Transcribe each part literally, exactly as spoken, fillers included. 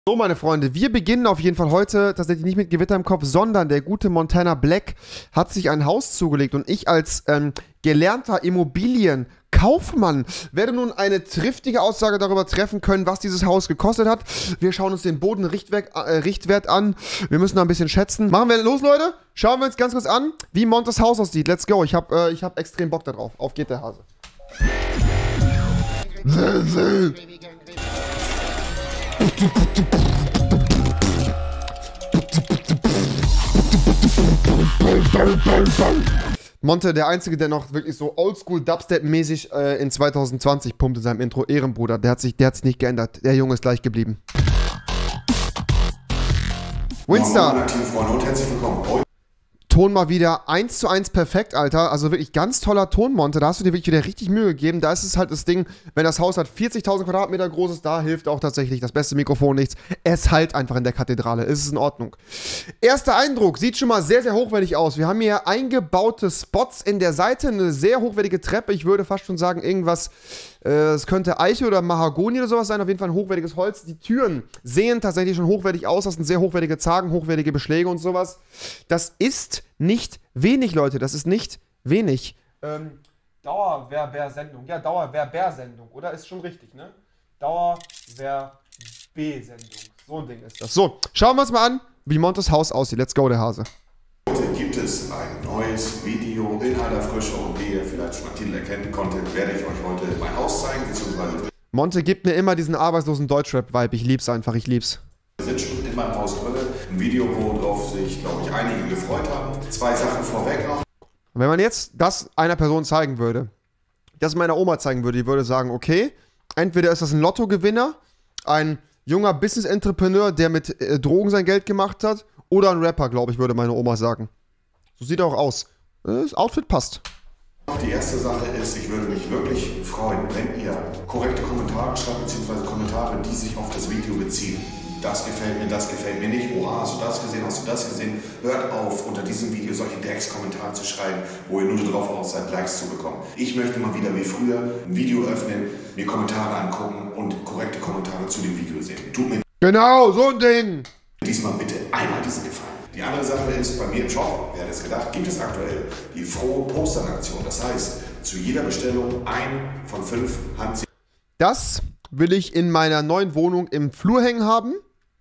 So, meine Freunde, wir beginnen auf jeden Fall heute tatsächlich nicht mit Gewitter im Kopf, sondern der gute Montana Black hat sich ein Haus zugelegt und ich als ähm, gelernter Immobilienkaufmann werde nun eine triftige Aussage darüber treffen können, was dieses Haus gekostet hat. Wir schauen uns den Bodenrichtwert äh, Richtwert an, wir müssen da ein bisschen schätzen. Machen wir los, Leute, schauen wir uns ganz kurz an, wie Montes Haus aussieht. Let's go, ich habe äh, ich hab extrem Bock darauf. Auf geht der Hase. Monte, der Einzige, der noch wirklich so oldschool Dubstep-mäßig äh, in zwanzig zwanzig pumpt in seinem Intro. Ehrenbruder, der hat sich, der hat sich nicht geändert. Der Junge ist gleich geblieben. Winstar. Moin, Team Freunde und herzlich willkommen. Ton mal wieder eins zu eins perfekt, Alter. Also wirklich ganz toller Ton, Monte. Da hast du dir wirklich wieder richtig Mühe gegeben. Da ist es halt das Ding, wenn das Haus halt vierzigtausend Quadratmeter groß ist, da hilft auch tatsächlich das beste Mikrofon nichts. Es halt einfach in der Kathedrale. Es ist in Ordnung. Erster Eindruck. Sieht schon mal sehr, sehr hochwertig aus. Wir haben hier eingebaute Spots in der Seite. Eine sehr hochwertige Treppe. Ich würde fast schon sagen, irgendwas, äh, es könnte Eiche oder Mahagoni oder sowas sein. Auf jeden Fall ein hochwertiges Holz. Die Türen sehen tatsächlich schon hochwertig aus. Das sind sehr hochwertige Zagen, hochwertige Beschläge und sowas. Das ist nicht wenig, Leute. Das ist nicht wenig. Ähm, Dauerwerber-Sendung. Ja, Dauerwerber-Sendung. Oder? Ist schon richtig, ne? Dauerwerb-Sendung. So ein Ding ist das. So, schauen wir uns mal an, wie Montes Haus aussieht. Let's go, der Hase. Heute gibt es ein neues Video in aller Frische und wie ihr vielleicht schon am Titel erkennen konntet, werde ich euch heute mein Haus zeigen, beziehungsweise Monte gibt mir immer diesen arbeitslosen Deutschrap-Vibe. Ich lieb's einfach, ich lieb's. wir sind schon in meinem Haus drin. Ein Video, worauf sich, glaube ich, einige gefreut haben. Zwei Sachen vorweg noch. Wenn man jetzt das einer Person zeigen würde, das meiner Oma zeigen würde, die würde sagen, okay, entweder ist das ein Lottogewinner, ein junger Business-Entrepreneur, der mit äh, Drogen sein Geld gemacht hat, oder ein Rapper, glaube ich, würde meine Oma sagen. So sieht er auch aus. Das Outfit passt. Die erste Sache ist, ich würde mich wirklich freuen, wenn ihr korrekte Kommentare schreibt, beziehungsweise Kommentare, die sich auf das Video beziehen. Das gefällt mir, das gefällt mir nicht. Oha, hast du das gesehen, hast du das gesehen? Hört auf, unter diesem Video solche Dreckskommentare zu schreiben, wo ihr nur darauf aus seid, Likes zu bekommen. Ich möchte mal wieder wie früher ein Video öffnen, mir Kommentare angucken und korrekte Kommentare zu dem Video sehen. Tut mir Genau, so ein Ding. diesmal bitte einmal diesen Gefallen. Die andere Sache ist, bei mir im Shop, wer hätte es gedacht, gibt es aktuell die frohe Postern-Aktion. Das heißt, zu jeder Bestellung ein von fünf Handzeichen. Das will ich in meiner neuen Wohnung im Flur hängen haben.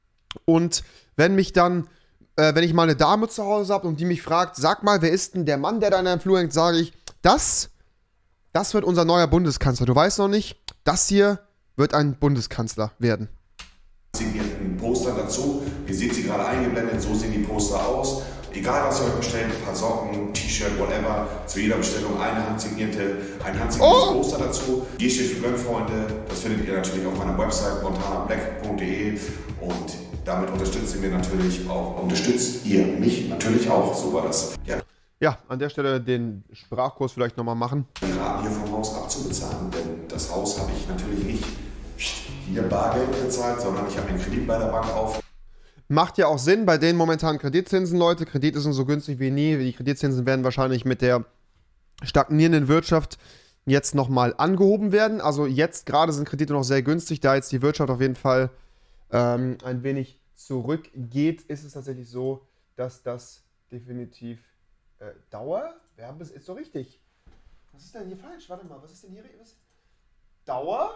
Und wenn mich dann, äh, wenn ich mal eine Dame zu Hause habe und die mich fragt, sag mal, wer ist denn der Mann, der da in deinem Flur hängt, sage ich, das, das wird unser neuer Bundeskanzler. Du weißt noch nicht, das hier wird ein Bundeskanzler werden. Signierten Poster dazu. Ihr seht sie gerade eingeblendet, so sehen die Poster aus. Egal was ihr euch bestellt, ein paar Socken, T-Shirt, whatever, zu jeder Bestellung eine handsignierte, ein handsigniertes oh. Poster dazu. G steht für Gönnfreunde, das findet ihr natürlich auf meiner Website montana black punkt de und damit unterstützt ihr mir natürlich auch, unterstützt ihr mich natürlich auch, so war das. Ja, ja, an der Stelle den Sprachkurs vielleicht nochmal machen. Den Raten hier vom Haus abzubezahlen, denn das Haus habe ich natürlich nicht hier Bargeld bezahlt, sondern ich habe einen Kredit bei der Bank auf. Macht ja auch Sinn bei den momentanen Kreditzinsen, Leute. Kredite sind so günstig wie nie. Die Kreditzinsen werden wahrscheinlich mit der stagnierenden Wirtschaft jetzt nochmal angehoben werden. Also jetzt gerade sind Kredite noch sehr günstig. Da jetzt die Wirtschaft auf jeden Fall ähm, ein wenig zurückgeht, ist es tatsächlich so, dass das definitiv äh, Dauer, Verbe ist so richtig. Was ist denn hier falsch? Warte mal, was ist denn hier? Was? Dauer,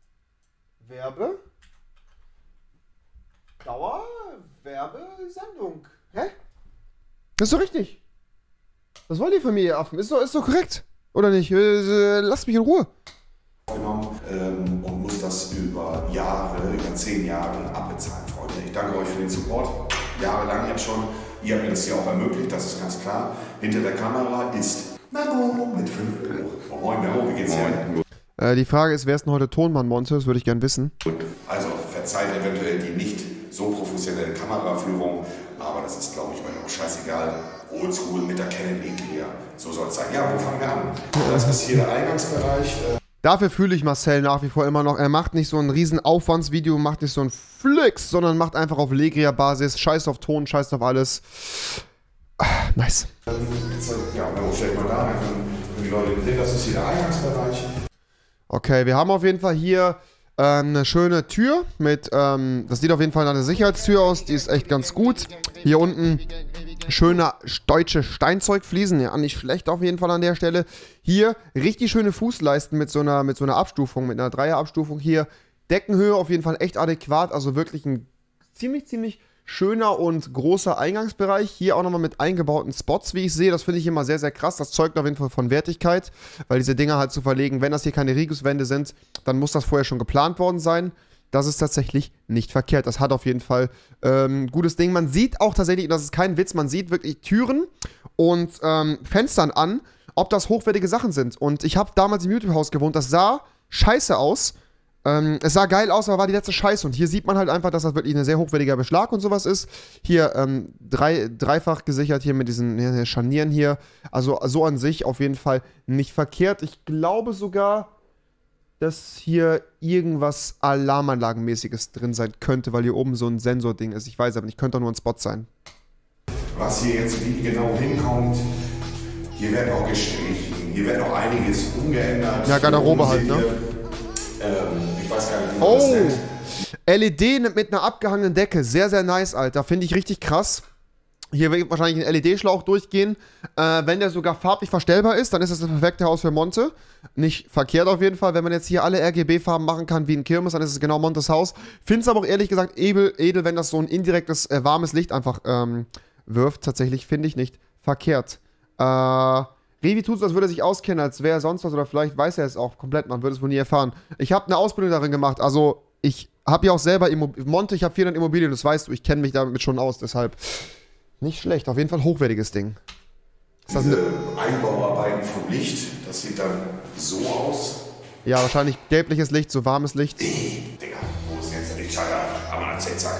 Verbe, Dauer, Verbe, Sendung. Hä? Das ist doch richtig. Was wollt ihr von mir, ihr Affen? Ist doch, ist doch korrekt. Oder nicht? Äh, lasst mich in Ruhe. Genommen, ähm, und muss das über Jahre, über zehn Jahre abbezahlen, Freunde. Ich danke euch für den Support. Jahrelang jetzt schon. Ihr habt mir das hier auch ermöglicht, das ist ganz klar. Hinter der Kamera ist Mero mit fünf Euro. Oh, moin Mero, wie geht's dir? Äh, die Frage ist, wer ist denn heute Tonmann, Monte? Das würde ich gern wissen. Also verzeiht eventuell die nicht so professionelle Kameraführung, aber das ist, glaube ich, euch auch scheißegal. Oldschool mit der Canon Iglia. So soll es sein. Ja, wo fangen wir an? Das ist hier der Eingangsbereich. Dafür fühle ich Marcel nach wie vor immer noch. Er macht nicht so ein riesen Aufwandsvideo, macht nicht so ein Flix, sondern macht einfach auf Legria-Basis. Scheiß auf Ton, scheiß auf alles. Ah, nice. Ja, wo stelle ich mal da? Wenn die Leute sehen, das ist hier der Eingangsbereich. Okay, wir haben auf jeden Fall hier Ähm, eine schöne Tür mit, ähm, das sieht auf jeden Fall nach einer Sicherheitstür aus, die ist echt ganz gut. Hier unten schöne deutsche Steinzeugfliesen, ja, nicht schlecht auf jeden Fall an der Stelle. Hier richtig schöne Fußleisten mit so einer, mit so einer Abstufung, mit einer Dreierabstufung hier. Deckenhöhe auf jeden Fall echt adäquat, also wirklich ein ziemlich, ziemlich schöner und großer Eingangsbereich. Hier auch nochmal mit eingebauten Spots, wie ich sehe. Das finde ich immer sehr, sehr krass. Das zeugt auf jeden Fall von Wertigkeit, weil diese Dinger halt zu verlegen, wenn das hier keine Riguswände sind, dann muss das vorher schon geplant worden sein. Das ist tatsächlich nicht verkehrt. Das hat auf jeden Fall ähm, ein gutes Ding. Man sieht auch tatsächlich, das ist kein Witz, man sieht wirklich Türen und ähm, Fenstern an, ob das hochwertige Sachen sind. Und ich habe damals im YouTube-Haus gewohnt, das sah scheiße aus. Ähm, es sah geil aus, aber war die letzte Scheiße. Und hier sieht man halt einfach, dass das wirklich ein sehr hochwertiger Beschlag und sowas ist. Hier ähm, drei, dreifach gesichert hier mit diesen ja, Scharnieren hier. Also so an sich auf jeden Fall nicht verkehrt. Ich glaube sogar, dass hier irgendwas Alarmanlagenmäßiges drin sein könnte, weil hier oben so ein Sensording ist. Ich weiß aber nicht, könnte doch nur ein Spot sein. Was hier jetzt wie genau hinkommt, hier wird auch gestrichen, hier wird noch einiges umgeändert. Ja, Garderobe halt, ne? Ähm, ich weiß gar nicht, wie man oh! das nennt. L E D mit einer abgehangenen Decke, sehr, sehr nice, Alter. Finde ich richtig krass. Hier wird wahrscheinlich ein L E D-Schlauch durchgehen. Äh, wenn der sogar farblich verstellbar ist, dann ist das das perfekte Haus für Monte. Nicht verkehrt auf jeden Fall. Wenn man jetzt hier alle R G B-Farben machen kann wie in Kirmes, dann ist es genau Montes Haus. Finde es aber auch ehrlich gesagt edel, edel, wenn das so ein indirektes, äh, warmes Licht einfach ähm, wirft. Tatsächlich finde ich nicht verkehrt. Äh... Revi tut so, als würde er sich auskennen, als wäre er sonst was, oder vielleicht weiß er es auch komplett, man würde es wohl nie erfahren. Ich habe eine Ausbildung darin gemacht, also ich habe ja auch selber Immobilien, Monte, ich habe vierhundert Immobilien, das weißt du, ich kenne mich damit schon aus, deshalb nicht schlecht, auf jeden Fall hochwertiges Ding. Ist das Diese Einbauarbeiten vom Licht, das sieht dann so aus. Ja, wahrscheinlich gelbliches Licht, so warmes Licht. Ey, Digga, wo ist jetzt der Lichtschalter? Aber dann zack.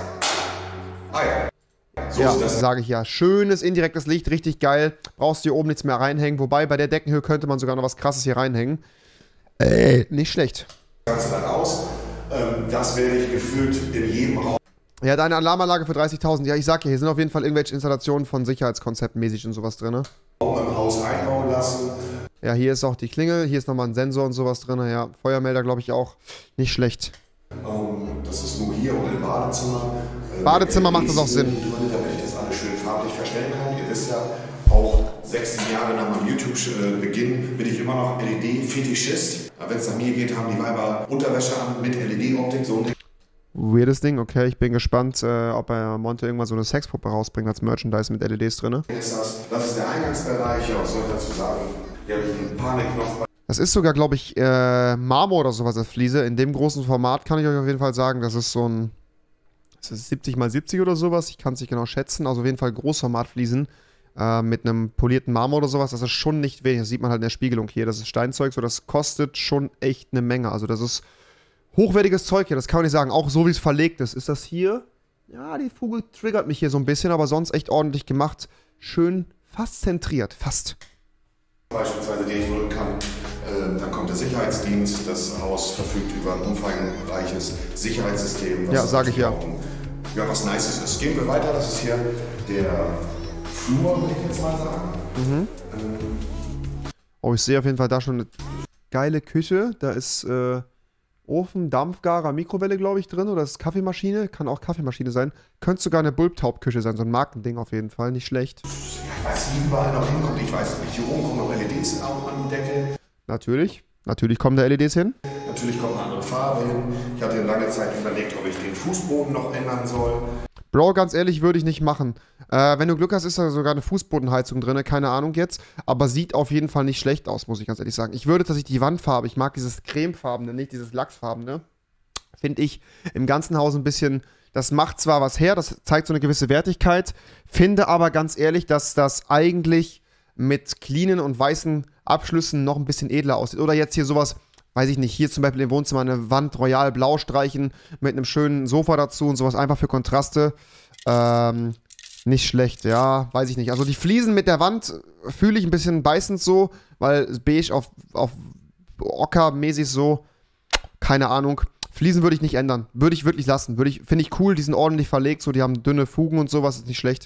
Ah ja. So ja, sage ich ja. Schönes indirektes Licht, richtig geil. Brauchst du hier oben nichts mehr reinhängen. Wobei, bei der Deckenhöhe könnte man sogar noch was Krasses hier reinhängen. Äh, nicht schlecht. Das Ganze dann aus. Ähm, das werde ich gefühlt in jedem Raum. Ja, deine Alarmanlage für dreißigtausend. Ja, ich sag ja, hier sind auf jeden Fall irgendwelche Installationen von Sicherheitskonzepten mäßig und sowas drin. Im Haus einbauen lassen. Ja, hier ist auch die Klingel. Hier ist nochmal ein Sensor und sowas drin. Ja, Feuermelder, glaube ich, auch. Nicht schlecht. Um, das ist nur hier und im Badezimmer. Badezimmer macht das auch Sinn. Damit ich das alles schön farblich verstellen kann. Ihr wisst ja, auch sechs, sieben Jahre nach meinem YouTube-Beginn bin ich immer noch L E D-Fetischist. Wenn es nach mir geht, haben die Weiber Unterwäsche an mit L E D-Optik. So ein Weirdes Ding, okay. Ich bin gespannt, äh, ob er Monte irgendwann so eine Sexpuppe rausbringt als Merchandise mit L E Ds drin. Ist das, das ist der Eingangsbereich. Ja, was soll ich dazu sagen? Hier habe ich einen Panikknopf. Das ist sogar, glaube ich, äh, Marmor oder sowas als Fliese. In dem großen Format kann ich euch auf jeden Fall sagen, das ist so ein das ist siebzig mal siebzig oder sowas. Ich kann es nicht genau schätzen. Also auf jeden Fall Großformatfliesen äh, mit einem polierten Marmor oder sowas. Das ist schon nicht wenig. Das sieht man halt in der Spiegelung hier. Das ist Steinzeug, so das kostet schon echt eine Menge. Also das ist hochwertiges Zeug hier. Das kann man nicht sagen. Auch so wie es verlegt ist. Ist das hier? Ja, die Fuge triggert mich hier so ein bisschen, aber sonst echt ordentlich gemacht. Schön fast zentriert. Fast. Beispielsweise, den ich drücken kann. Dann kommt der Sicherheitsdienst. Das Haus verfügt über ein umfangreiches Sicherheitssystem. Ja, sage ich ja. Ja, was Nices ist. Gehen wir weiter. Das ist hier der Flur, würde ich jetzt mal sagen. Mhm. Ähm. Oh, ich sehe auf jeden Fall da schon eine geile Küche. Da ist äh, Ofen, Dampfgarer, Mikrowelle, glaube ich, drin. Oder ist Kaffeemaschine? Kann auch Kaffeemaschine sein. Könnte sogar eine Bulbtaubküche sein. So ein Markending auf jeden Fall. Nicht schlecht. Ja, was hier überall noch hinkommt, ich weiß nicht. Hier oben kommen noch L E Ds auch an die Decke. Natürlich. Natürlich kommen da L E Ds hin. Natürlich kommt eine andere Farbe hin. Ich hatte lange Zeit überlegt, ob ich den Fußboden noch ändern soll. Bro, ganz ehrlich, würde ich nicht machen. Äh, wenn du Glück hast, ist da sogar eine Fußbodenheizung drin, keine Ahnung jetzt. Aber sieht auf jeden Fall nicht schlecht aus, muss ich ganz ehrlich sagen. Ich würde tatsächlich die Wandfarbe, ich mag dieses cremefarbene, nicht dieses lachsfarbene. Finde ich im ganzen Haus ein bisschen, das macht zwar was her, das zeigt so eine gewisse Wertigkeit. Finde aber ganz ehrlich, dass das eigentlich mit cleanen und weißen Abschlüssen noch ein bisschen edler aussieht. Oder jetzt hier sowas, weiß ich nicht, hier zum Beispiel im Wohnzimmer eine Wand royal blau streichen mit einem schönen Sofa dazu und sowas einfach für Kontraste. Ähm, nicht schlecht, ja, weiß ich nicht. Also die Fliesen mit der Wand fühle ich ein bisschen beißend so, weil beige auf, auf Ocker-mäßig so, keine Ahnung. Fliesen würde ich nicht ändern. Würde ich wirklich lassen. Würde ich, finde ich cool, die sind ordentlich verlegt, so, die haben dünne Fugen und sowas, ist nicht schlecht.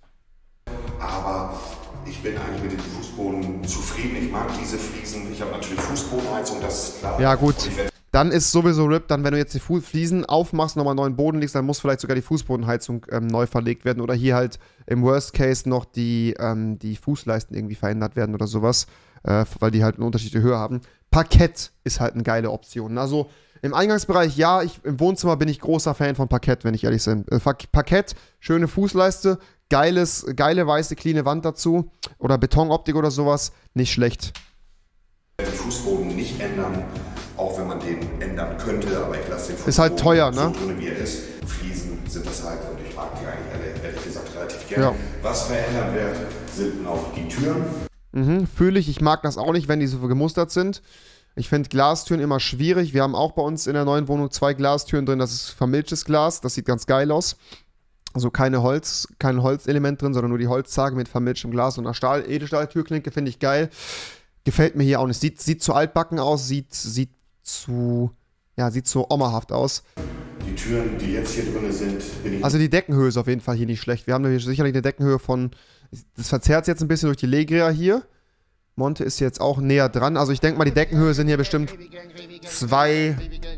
Aber ich bin eigentlich mit dem Fußboden zufrieden. Ich mag diese Fliesen. Ich habe natürlich Fußbodenheizung, das ist klar. Ja, gut. Dann ist sowieso RIP, dann wenn du jetzt die Fu Fliesen aufmachst, nochmal neuen Boden legst, dann muss vielleicht sogar die Fußbodenheizung ähm, neu verlegt werden oder hier halt im Worst Case noch die, ähm, die Fußleisten irgendwie verändert werden oder sowas, äh, weil die halt eine unterschiedliche Höhe haben. Parkett ist halt eine geile Option. Also im Eingangsbereich, ja, ich, im Wohnzimmer bin ich großer Fan von Parkett, wenn ich ehrlich bin. Äh, Parkett, schöne Fußleiste, geiles, geile weiße, cleane Wand dazu oder Betonoptik oder sowas, nicht schlecht. Den Fußboden nicht ändern, auch wenn man den ändern könnte, aber ich lasse den Fußboden ist halt teuer, ne? so drin, wie er ist. Fliesen sind das halt und ich mag die eigentlich alle, ehrlich gesagt, relativ gerne. Ja. Was verändert wird, sind auch die Türen. Mhm, fühle ich, ich mag das auch nicht, wenn die so gemustert sind. Ich finde Glastüren immer schwierig. Wir haben auch bei uns in der neuen Wohnung zwei Glastüren drin, das ist vermilchtes Glas, das sieht ganz geil aus. Also keine Holz, kein Holzelement drin, sondern nur die Holzzage mit vermilchtem Glas und einer Stahl Edelstahl-Türklinke, finde ich geil. Gefällt mir hier auch nicht. Sieht, sieht zu altbacken aus, sieht, sieht zu, ja, sieht so omahaft aus. Die Türen, die jetzt hier drin sind, bin ich... Also die Deckenhöhe ist auf jeden Fall hier nicht schlecht. Wir haben hier sicherlich eine Deckenhöhe von, das verzerrt jetzt ein bisschen durch die Legria hier. Monte ist jetzt auch näher dran. Also ich denke mal, die Deckenhöhe sind hier bestimmt zwei,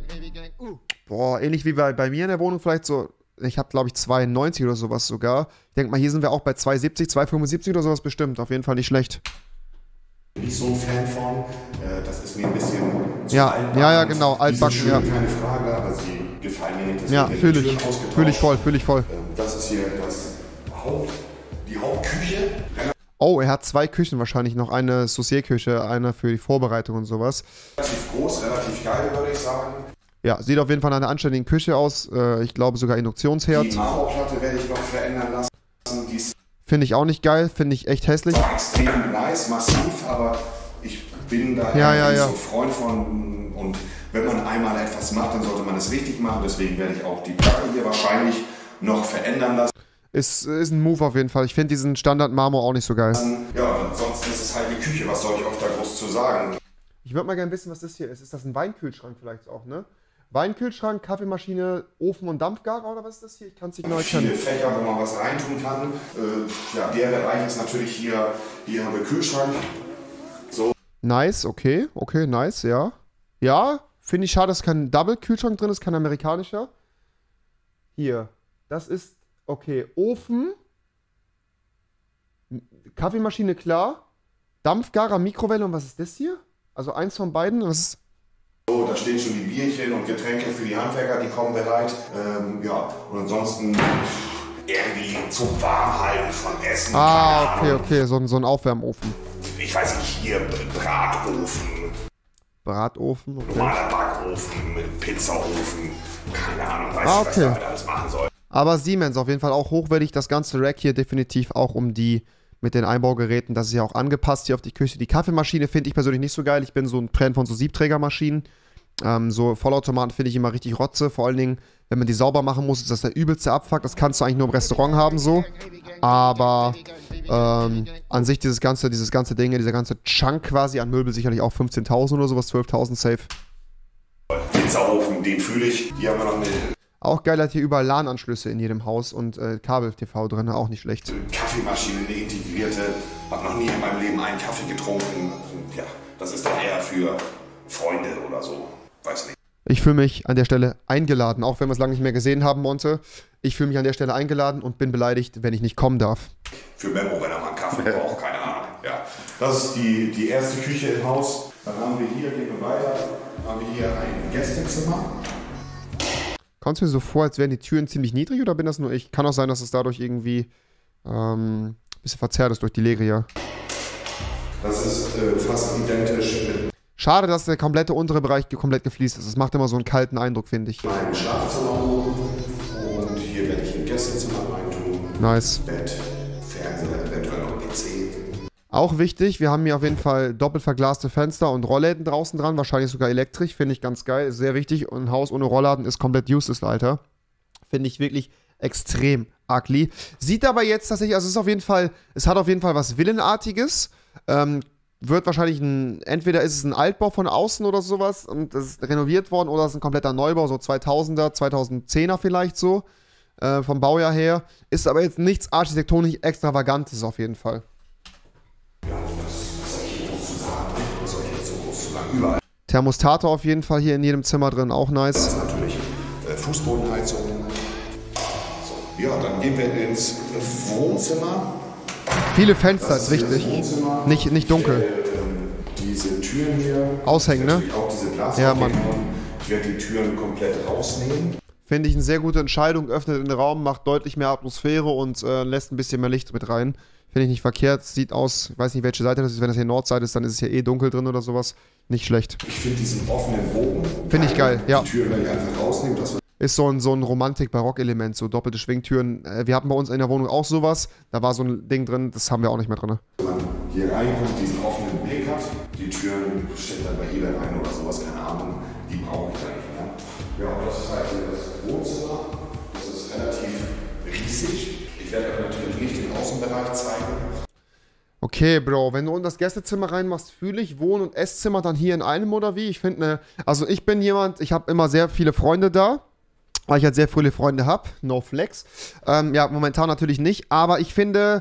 boah, ähnlich wie bei, bei mir in der Wohnung vielleicht so, ich habe glaube ich zwei neunzig oder sowas sogar. Ich denke mal, hier sind wir auch bei zwei siebzig, zwei fünfundsiebzig oder sowas bestimmt. Auf jeden Fall nicht schlecht. Nicht so ein Fan von, äh, das ist mir ein bisschen zu ja, altbacken. Ja, ja, genau, altbacken, schön, ja. Keine Frage, aber sie gefallen mir nicht. Ja, fühle ich, fühle ich voll, fühle ich voll. Das ist hier das Haupt, die Hauptküche. Oh, er hat zwei Küchen wahrscheinlich noch. Eine Saucier-Küche, eine für die Vorbereitung und sowas. Relativ groß, relativ geil, würde ich sagen. Ja, sieht auf jeden Fall nach einer anständigen Küche aus. Äh, ich glaube sogar Induktionsherd. Die Marmorplatte werde ich noch verändern lassen. Die ist Finde ich auch nicht geil, finde ich echt hässlich. zwar extrem nice, massiv, aber ich bin da ja, ja, nicht ja. so Freund von. Und wenn man einmal etwas macht, dann sollte man es richtig machen. Deswegen werde ich auch die Platte hier wahrscheinlich noch verändern lassen. Ist, ist ein Move auf jeden Fall. Ich finde diesen Standard-Marmor auch nicht so geil. Ja, ansonsten ist es halt eine Küche. Was soll ich euch da groß zu sagen? Ich würde mal gerne wissen, was das hier ist. Ist das ein Weinkühlschrank vielleicht auch, ne? Weinkühlschrank, Kaffeemaschine, Ofen und Dampfgarer oder was ist das hier? Ich kann es nicht genau erkennen. Viele Fächer, wo man was reintun kann. Äh, ja, der Bereich ist natürlich hier, hier haben wir Kühlschrank. So. Nice, okay, okay, nice, ja. Ja, finde ich schade, dass kein Double-Kühlschrank drin ist, kein amerikanischer. Hier, das ist, okay, Ofen, Kaffeemaschine, klar, Dampfgarer, Mikrowelle und was ist das hier? Also eins von beiden, was ist... So, da stehen schon die Bierchen und Getränke für die Handwerker, die kommen bereit. Ähm, ja, und ansonsten irgendwie zum Warmhalten von Essen. Ah, okay, okay, so, so ein Aufwärmofen. Ich weiß nicht, hier Bratofen. Bratofen, okay. Normaler Backofen, Pizzaofen, keine Ahnung, weiß ah, ich, was okay. ich damit alles machen soll. Aber Siemens auf jeden Fall auch hochwertig. Das ganze Rack hier definitiv auch um die mit den Einbaugeräten. Das ist ja auch angepasst hier auf die Küche. Die Kaffeemaschine finde ich persönlich nicht so geil. Ich bin so ein Fan von so Siebträgermaschinen. Ähm, so Vollautomaten finde ich immer richtig Rotze. Vor allen Dingen, wenn man die sauber machen muss, ist das der übelste Abfuck. Das kannst du eigentlich nur im Restaurant haben so. Aber ähm, an sich dieses ganze, dieses ganze Ding, dieser ganze Chunk quasi an Möbel sicherlich auch fünfzehntausend oder sowas, zwölftausend safe. Pizzaofen, den fühle ich. Hier haben wir noch eine Auch geil, hat hier überall LAN-Anschlüsse in jedem Haus und äh, Kabel-T V drin, auch nicht schlecht. Kaffeemaschine, eine integrierte. Hab noch nie in meinem Leben einen Kaffee getrunken. Ja, das ist dann eher für Freunde oder so. Weiß nicht. Ich fühle mich an der Stelle eingeladen, auch wenn wir es lange nicht mehr gesehen haben, Monte. Ich fühle mich an der Stelle eingeladen und bin beleidigt, wenn ich nicht kommen darf. Für Memo, wenn er mal einen Kaffee braucht, keine Ahnung. Ja, das ist die, die erste Küche im Haus. Dann haben wir hier, gehen wir weiter, haben wir hier ein Gästezimmer. Kommt es mir so vor, als wären die Türen ziemlich niedrig oder bin das nur ich? Kann auch sein, dass es dadurch irgendwie ähm, ein bisschen verzerrt ist durch die Legria. Das ist äh, fast identisch mit Schade, dass der komplette untere Bereich komplett gefliest ist. Das macht immer so einen kalten Eindruck, finde ich. meinem Schlafzimmer oben. Und hier werde ich ein Gästezimmer reintun. Nice. Bett, Fernseher, eventuell noch P C. Auch wichtig, wir haben hier auf jeden Fall doppelt verglaste Fenster und Rollläden draußen dran, wahrscheinlich sogar elektrisch, finde ich ganz geil, ist sehr wichtig. Und ein Haus ohne Rollladen ist komplett useless, Alter. Finde ich wirklich extrem ugly. Sieht aber jetzt tatsächlich, also es ist auf jeden Fall, es hat auf jeden Fall was Villenartiges. Ähm, wird wahrscheinlich ein, entweder ist es ein Altbau von außen oder sowas und es ist renoviert worden oder es ist ein kompletter Neubau, so zweitausender, zweitausendzehner vielleicht so, äh, vom Baujahr her. Ist aber jetzt nichts architektonisch Extravagantes auf jeden Fall. Ja, das, was soll ich hier groß zu sagen? Was soll ich jetzt so groß zu sagen? Überall. Thermostate auf jeden Fall hier in jedem Zimmer drin, auch nice. Das ist natürlich äh, Fußbodenheizung. So, ja, dann gehen wir ins Wohnzimmer. Viele Fenster ist wichtig. Nicht, nicht dunkel. Äh, diese Türen hier. Aushängen, ne? Auch diese Glas ja, Mann. Ich werde die Türen komplett rausnehmen. Finde ich eine sehr gute Entscheidung. Öffnet den Raum, macht deutlich mehr Atmosphäre und äh, lässt ein bisschen mehr Licht mit rein. Finde ich nicht verkehrt. Sieht aus, ich weiß nicht, welche Seite das ist. Wenn das hier Nordseite ist, dann ist es hier eh dunkel drin oder sowas. Nicht schlecht. Ich finde diesen offenen Bogen. Finde ich geil, ja. Die Tür werde ich einfach rausnehmen. Das ist so ein, so ein Romantik-Barock-Element, so doppelte Schwingtüren. Äh, wir hatten bei uns in der Wohnung auch sowas. Da war so ein Ding drin, das haben wir auch nicht mehr drin. Wenn man hier reinkommt, diesen offenen Blick hat, die Türen stellen dann bei eBay rein oder sowas, keine Ahnung, die brauche ich da nicht mehr. Ja, und das ist halt das Wohnzimmer. Das ist relativ riesig. Ich werde euch natürlich nicht den Außenbereich zeigen. Okay, Bro, wenn du in das Gästezimmer reinmachst, fühle ich Wohn- und Esszimmer dann hier in einem oder wie? Ich finde, ne, also ich bin jemand, ich habe immer sehr viele Freunde da. Weil ich halt sehr viele Freunde habe, no flex. Ähm, ja, momentan natürlich nicht, aber ich finde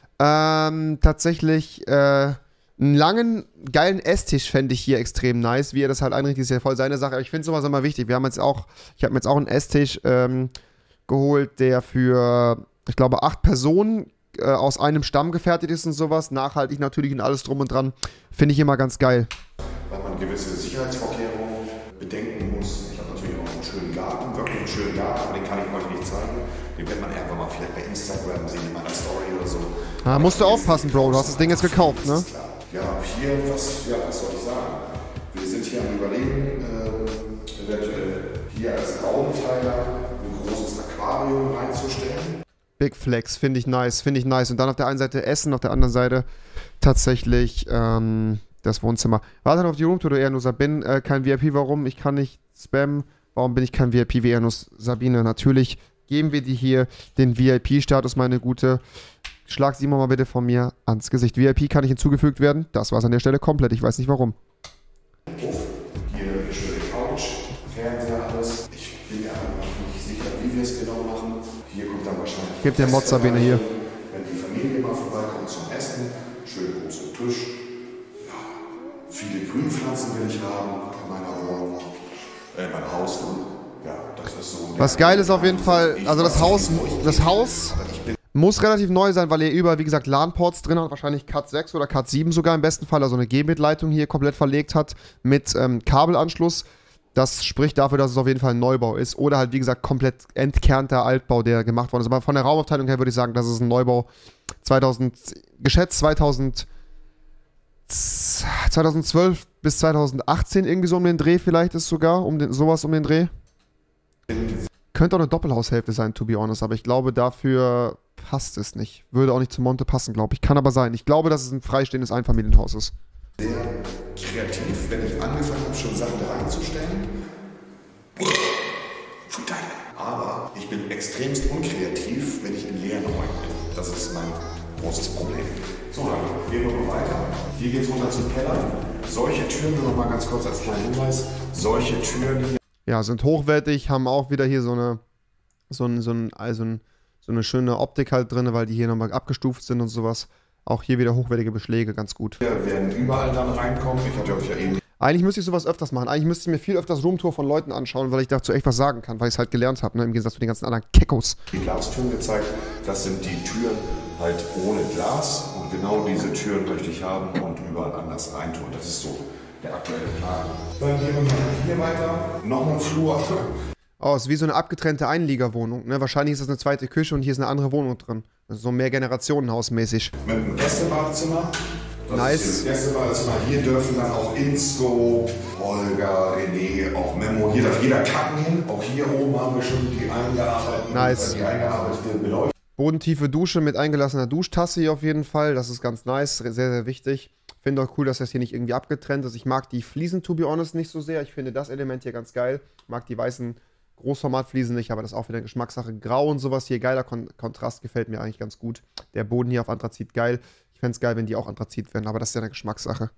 ähm, tatsächlich äh, einen langen, geilen Esstisch fände ich hier extrem nice. Wie er das halt einrichtet, ist ja voll seine Sache. Aber ich finde sowas immer wichtig. Wir haben jetzt auch, ich habe mir jetzt auch einen Esstisch ähm, geholt, der für, ich glaube, acht Personen äh, aus einem Stamm gefertigt ist und sowas. Nachhaltig natürlich und alles drum und dran. Finde ich immer ganz geil. Weil man gewisse Sicherheitsvorkehrungen bedenken muss. Ich habe natürlich auch einen schönen Garten, wirklich einen schönen Garten, aber den kann ich euch nicht zeigen. Den wird man irgendwann mal vielleicht bei Instagram sehen, in meiner Story oder so. Ah, musst du aufpassen, Bro, du hast das Ding jetzt gekauft, ne? Ja, hier, was, ja, was soll ich sagen? Wir sind hier am Überlegen, äh, eventuell hier als Raumteiler ein großes Aquarium reinzustellen. Big Flex, finde ich nice, finde ich nice. Und dann auf der einen Seite Essen, auf der anderen Seite tatsächlich ähm, das Wohnzimmer. Warte noch auf die Roomtour, du Ehrenloser. Bin äh, kein V I P, warum? Ich kann nicht spammen. Warum bin ich kein V I P wie Ehrenlos? Sabine, natürlich geben wir dir hier den V I P-Status, meine Gute. Schlag sie mal bitte von mir ans Gesicht. V I P kann nicht hinzugefügt werden. Das war es an der Stelle komplett. Ich weiß nicht warum. Hier eine schöne Couch, Fernseher, alles. Ich bin mir aber noch nicht sicher, wie wir es genau machen. Hier kommt dann wahrscheinlich... Gib dir Mod, Sabine, hier. Wenn die Familie mal vorbeikommt zum Essen, schön großen Tisch. Ja, viele Grünpflanzen will ich haben in meiner Wohnung, äh, in meinem Haus. Ja, das ist so... Was geil ist auf jeden Fall, also das Haus, das Haus muss relativ neu sein, weil ihr überall, wie gesagt, LAN-Ports drin hat, wahrscheinlich Cat sechs oder Cat sieben sogar im besten Fall, also eine Gigabit-Leitung hier komplett verlegt hat mit ähm, Kabelanschluss. Das spricht dafür, dass es auf jeden Fall ein Neubau ist oder halt, wie gesagt, komplett entkernter Altbau, der gemacht worden ist. Aber von der Raumaufteilung her würde ich sagen, das ist ein Neubau zweitausend, geschätzt zweitausend, zweitausendzwölf bis zweitausendachtzehn irgendwie so um den Dreh vielleicht ist sogar, um den, sowas um den Dreh. Könnte auch eine Doppelhaushälfte sein, to be honest, aber ich glaube, dafür passt es nicht. Würde auch nicht zu Monte passen, glaube ich. Kann aber sein. Ich glaube, dass es ein freistehendes Einfamilienhaus ist. Sehr kreativ, wenn ich angefangen habe, schon Sachen da reinzustellen. Aber ich bin extremst unkreativ, wenn ich in leeren Räumen bin. Das ist mein großes Problem. So, dann gehen wir mal weiter. Hier geht es runter zum Keller. Solche Türen, nur noch mal ganz kurz als kleiner Hinweis, solche Türen hier. Ja, sind hochwertig, haben auch wieder hier so eine, so ein, so ein, also ein, so eine schöne Optik halt drin, weil die hier nochmal abgestuft sind und sowas. Auch hier wieder hochwertige Beschläge, ganz gut. Wir werden überall dann reinkommen. Ich hatte euch ja eben... Eigentlich müsste ich sowas öfters machen. Eigentlich müsste ich mir viel öfters Roomtour von Leuten anschauen, weil ich dazu echt was sagen kann, weil ich es halt gelernt habe, ne? Im Gegensatz zu den ganzen anderen Kekos. Die Glastüren gezeigt. Das sind die Türen halt ohne Glas. Und genau diese Türen möchte ich haben und überall anders reintun. Das ist so der aktuelle Plan. Dann gehen wir mal hier weiter. Noch ein Flur. Oh, ist wie so eine abgetrennte Einliegerwohnung. Ne? Wahrscheinlich ist das eine zweite Küche und hier ist eine andere Wohnung drin. Also so mehr Generationenhausmäßig. Mit einem Gästebadezimmer. Das nice. Ist das Gästebadezimmer. Hier dürfen dann auch Insko, Holger, René, auch Memo. Hier darf jeder kacken hin. Auch hier oben haben wir schon die eingearbeiteten, nice. die eingearbeitete Beleuchtung. Bodentiefe Dusche mit eingelassener Duschtasse hier auf jeden Fall. Das ist ganz nice, sehr, sehr wichtig. Finde auch cool, dass das hier nicht irgendwie abgetrennt ist. Ich mag die Fliesen, to be honest, nicht so sehr. Ich finde das Element hier ganz geil. Ich mag die weißen Großformatfliesen nicht, aber das ist auch wieder eine Geschmackssache. Grau und sowas hier, geiler Kon Kontrast, gefällt mir eigentlich ganz gut. Der Boden hier auf Anthrazit, geil. Ich fände es geil, wenn die auch Anthrazit wären, aber das ist ja eine Geschmackssache.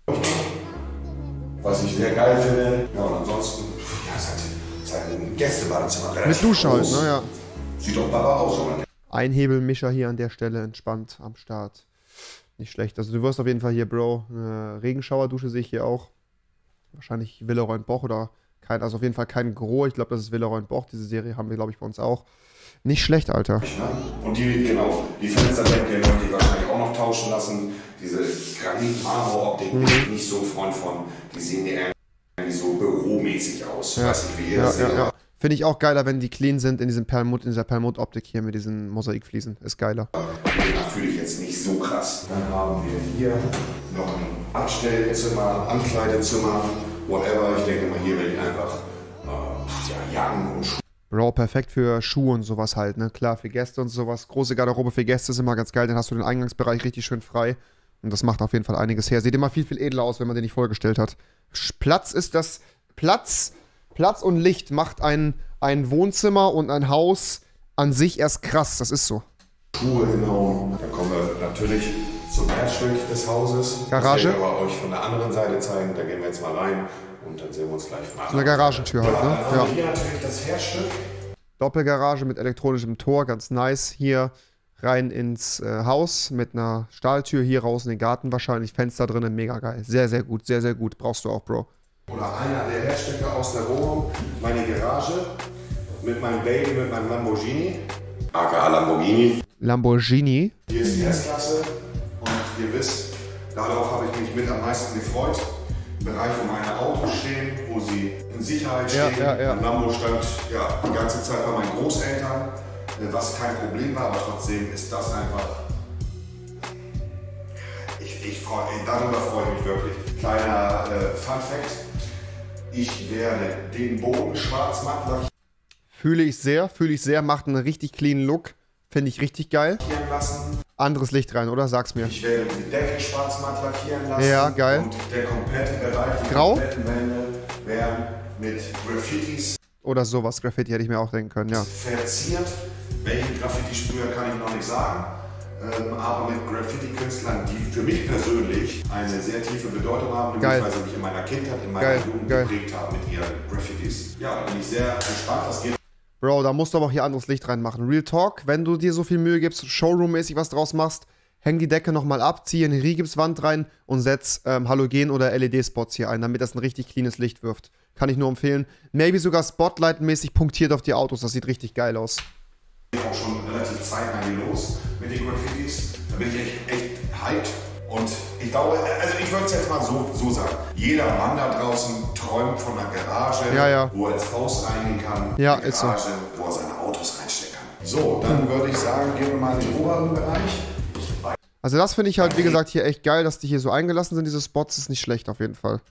Was ich sehr geil finde. Ja, und ansonsten, ja, es hat, es hat ein Gästebadezimmer. Mit Dusche halt, ne, ja. Sieht doch Baba aus, oder? Einhebelmischer hier an der Stelle, entspannt am Start. Nicht schlecht. Also du wirst auf jeden Fall hier, Bro, eine Regenschauerdusche sehe ich hier auch. wahrscheinlich Villeroy und Boch oder kein, also auf jeden Fall kein Gros. Ich glaube, das ist Villeroy und Boch. Diese Serie haben wir, glaube ich, bei uns auch. Nicht schlecht, Alter. Und die, genau, die Fensterbänke möchte ich wahrscheinlich auch noch tauschen lassen. Diese Granit-Marmor-Optik bin ich nicht so ein Freund von. Die sehen mir eigentlich so büromäßig aus. Ich Ja. weiß nicht, wie ihr Ja, das seht. ja, ja. Finde ich auch geiler, wenn die clean sind in diesem Perlmutt, in dieser Perlmutt-Optik hier mit diesen Mosaikfliesen. Ist geiler. Den fühle ich jetzt nicht so krass. Dann haben wir hier noch ein Abstellzimmer, Ankleidezimmer, whatever. Ich denke mal, hier werde ich einfach äh, ja, Jacken und Schuhe. Bro, perfekt für Schuhe und sowas halt, ne? Klar, für Gäste und sowas. Große Garderobe für Gäste ist immer ganz geil. Dann hast du den Eingangsbereich richtig schön frei. Und das macht auf jeden Fall einiges her. Sieht immer viel, viel edler aus, wenn man den nicht vorgestellt hat. Platz ist das... Platz... Platz und Licht macht ein, ein Wohnzimmer und ein Haus an sich erst krass. Das ist so. Schuhe hinhauen. Dann kommen wir natürlich zum Herzstück des Hauses. Garage. Das werde ich aber euch von der anderen Seite zeigen. Da gehen wir jetzt mal rein und dann sehen wir uns gleich von So eine Garagentür halt, ne? Dann haben Ja. wir hier natürlich das Herzstück. Doppelgarage mit elektronischem Tor, ganz nice. Hier rein ins äh, Haus mit einer Stahltür, hier raus in den Garten wahrscheinlich. Fenster drinnen, mega geil. Sehr, sehr gut, sehr, sehr gut. Brauchst du auch, Bro. Oder einer der Herzstücke aus der Wohnung. Meine Garage mit meinem Baby, mit meinem Lamborghini. aka Lamborghini. Lamborghini. Hier ist die S-Klasse und ihr wisst, darauf habe ich mich mit am meisten gefreut. Im Bereich, wo meine Autos stehen, wo sie in Sicherheit Ja, stehen. ja, ja. Mein Lambo stand ja, die ganze Zeit bei meinen Großeltern, was kein Problem war, aber trotzdem ist das einfach... Ich, ich freu, darüber freue ich mich wirklich. Kleiner äh, Fun-Fact. Ich werde den Boden schwarz matt lackieren Fühle ich sehr, fühle ich sehr. Macht einen richtig cleanen Look. Finde ich richtig geil. lassen. Anderes Licht rein, oder? Sag's mir. Ich werde die Decke schwarz matt lackieren lassen. Ja, geil. Und der komplette Bereich, die Grau? kompletten Wände werden mit Graffitis Oder sowas. Graffiti hätte ich mir auch denken können, ja. verziert. Welchen Graffiti-Sprüher kann ich noch nicht sagen. Ähm, aber mit Graffiti-Künstlern, die für mich persönlich eine sehr tiefe Bedeutung haben, Geil. beziehungsweise mich in meiner Kindheit, in meiner Geil, Jugend geil. geprägt haben mit ihren Graffitis. Ja, da bin ich sehr gespannt. Das geht Bro, da musst du aber auch hier anderes Licht reinmachen. Real Talk, wenn du dir so viel Mühe gibst, Showroom-mäßig was draus machst, häng die Decke nochmal ab, zieh eine Rigipswand rein und setz ähm, Halogen- oder L E D-Spots hier ein, damit das ein richtig cleanes Licht wirft. Kann ich nur empfehlen. Maybe sogar Spotlight-mäßig punktiert auf die Autos, das sieht richtig geil aus. auch schon relativ zeitnah hier los mit den Graffitis. Da bin ich echt, echt hyped. Und ich glaube, also ich würde es jetzt mal so, so sagen. Jeder Mann da draußen träumt von einer Garage, Ja, ja. wo er ins Haus reingehen kann. Ja, eine ist so. Garage, wo er seine Autos reinstecken kann. So, dann würde ich sagen, gehen wir mal in den oberen Bereich. Also das finde ich halt, wie gesagt, hier echt geil, dass die hier so eingelassen sind, diese Spots, ist nicht schlecht auf jeden Fall.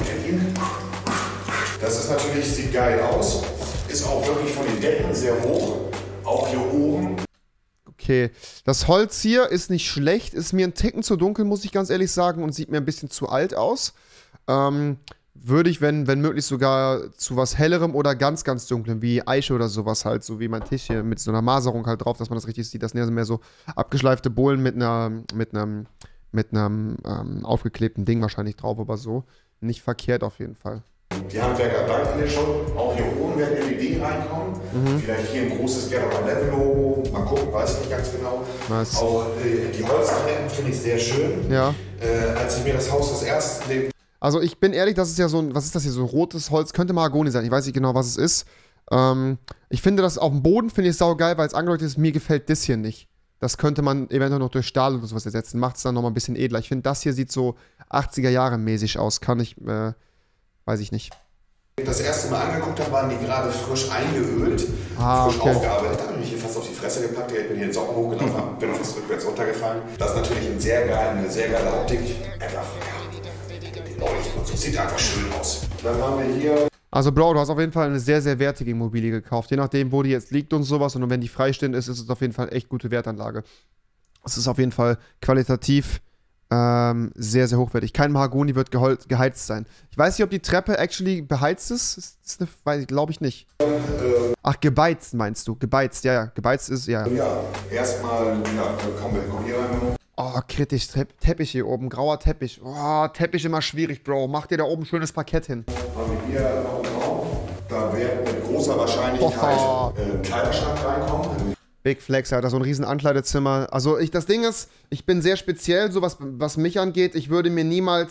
Das ist natürlich, sieht geil aus. Ist auch wirklich von den Decken sehr hoch. Auch hier oben. Okay, das Holz hier ist nicht schlecht, ist mir ein Ticken zu dunkel, muss ich ganz ehrlich sagen, und sieht mir ein bisschen zu alt aus. Ähm, würde ich, wenn, wenn möglich, sogar zu was Hellerem oder ganz, ganz dunklem, wie Eiche oder sowas halt, so wie mein Tisch hier mit so einer Maserung halt drauf, dass man das richtig sieht. Das sind ja mehr so abgeschleifte Bohlen mit einer, mit einem, mit einem ähm, aufgeklebten Ding wahrscheinlich drauf, aber so. Nicht verkehrt auf jeden Fall. Die Handwerker danken dir schon. Auch hier oben werden L E D reinkommen. Mhm. Vielleicht hier ein großes Gerber Level Logo. Mal gucken, weiß ich nicht ganz genau. Nice. Auch äh, die Holzarbeiten finde ich sehr schön. Ja. Äh, als ich mir das Haus das erste Also ich bin ehrlich, das ist ja so ein, was ist das hier, so rotes Holz, könnte Mahagoni sein, ich weiß nicht genau, was es ist. Ähm, ich finde das auf dem Boden, finde ich saugeil, weil es angeleuchtet ist, mir gefällt das hier nicht. Das könnte man eventuell noch durch Stahl oder sowas ersetzen, macht es dann nochmal ein bisschen edler. Ich finde, das hier sieht so achtziger Jahre mäßig aus, kann ich, äh, weiß ich nicht. das erste Mal angeguckt habe, waren die gerade frisch eingeölt, Ah, frisch okay. aufgearbeitet. Da habe ich mich hier fast auf die Fresse gepackt. Ich bin hier in Socken hochgelaufen, bin fast rückwärts runtergefallen. Das ist natürlich ein sehr geil, eine sehr geile Optik. Einfach, ja, die leuchten und so. Sieht einfach schön aus. Dann haben wir hier Also Bro, du hast auf jeden Fall eine sehr, sehr wertige Immobilie gekauft. Je nachdem, wo die jetzt liegt und sowas. Und wenn die freistehend ist, ist es auf jeden Fall echt gute Wertanlage. Es ist auf jeden Fall qualitativ ähm, sehr, sehr hochwertig. Kein Mahagoni wird gehol- geheizt sein. Ich weiß nicht, ob die Treppe actually beheizt ist. ist, ist eine, weiß ich, glaube ich nicht. Ach, gebeizt meinst du? Gebeizt, ja, ja. Gebeizt ist, ja. Ja, erstmal, ja, kommen wir, kommen hier rein. Oh, kritisch. Tepp Teppich hier oben. Grauer Teppich. Oh, Teppich immer schwierig, Bro. Mach dir da oben ein schönes Parkett hin. Haben wir hier noch einen Raum. Da wird mit großer Wahrscheinlichkeit Oh. äh, ein Kleiderschrank reinkommen. Big Flex, Alter, so ein riesen Ankleidezimmer. Also ich, das Ding ist, ich bin sehr speziell, so was, was mich angeht. Ich würde mir niemals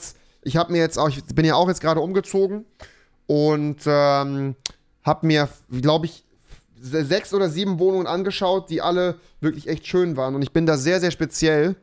Ich habe mir jetzt auch, ich bin ja auch jetzt gerade umgezogen und ähm, habe mir, glaube ich, sechs oder sieben Wohnungen angeschaut, die alle wirklich echt schön waren. Und ich bin da sehr, sehr speziell.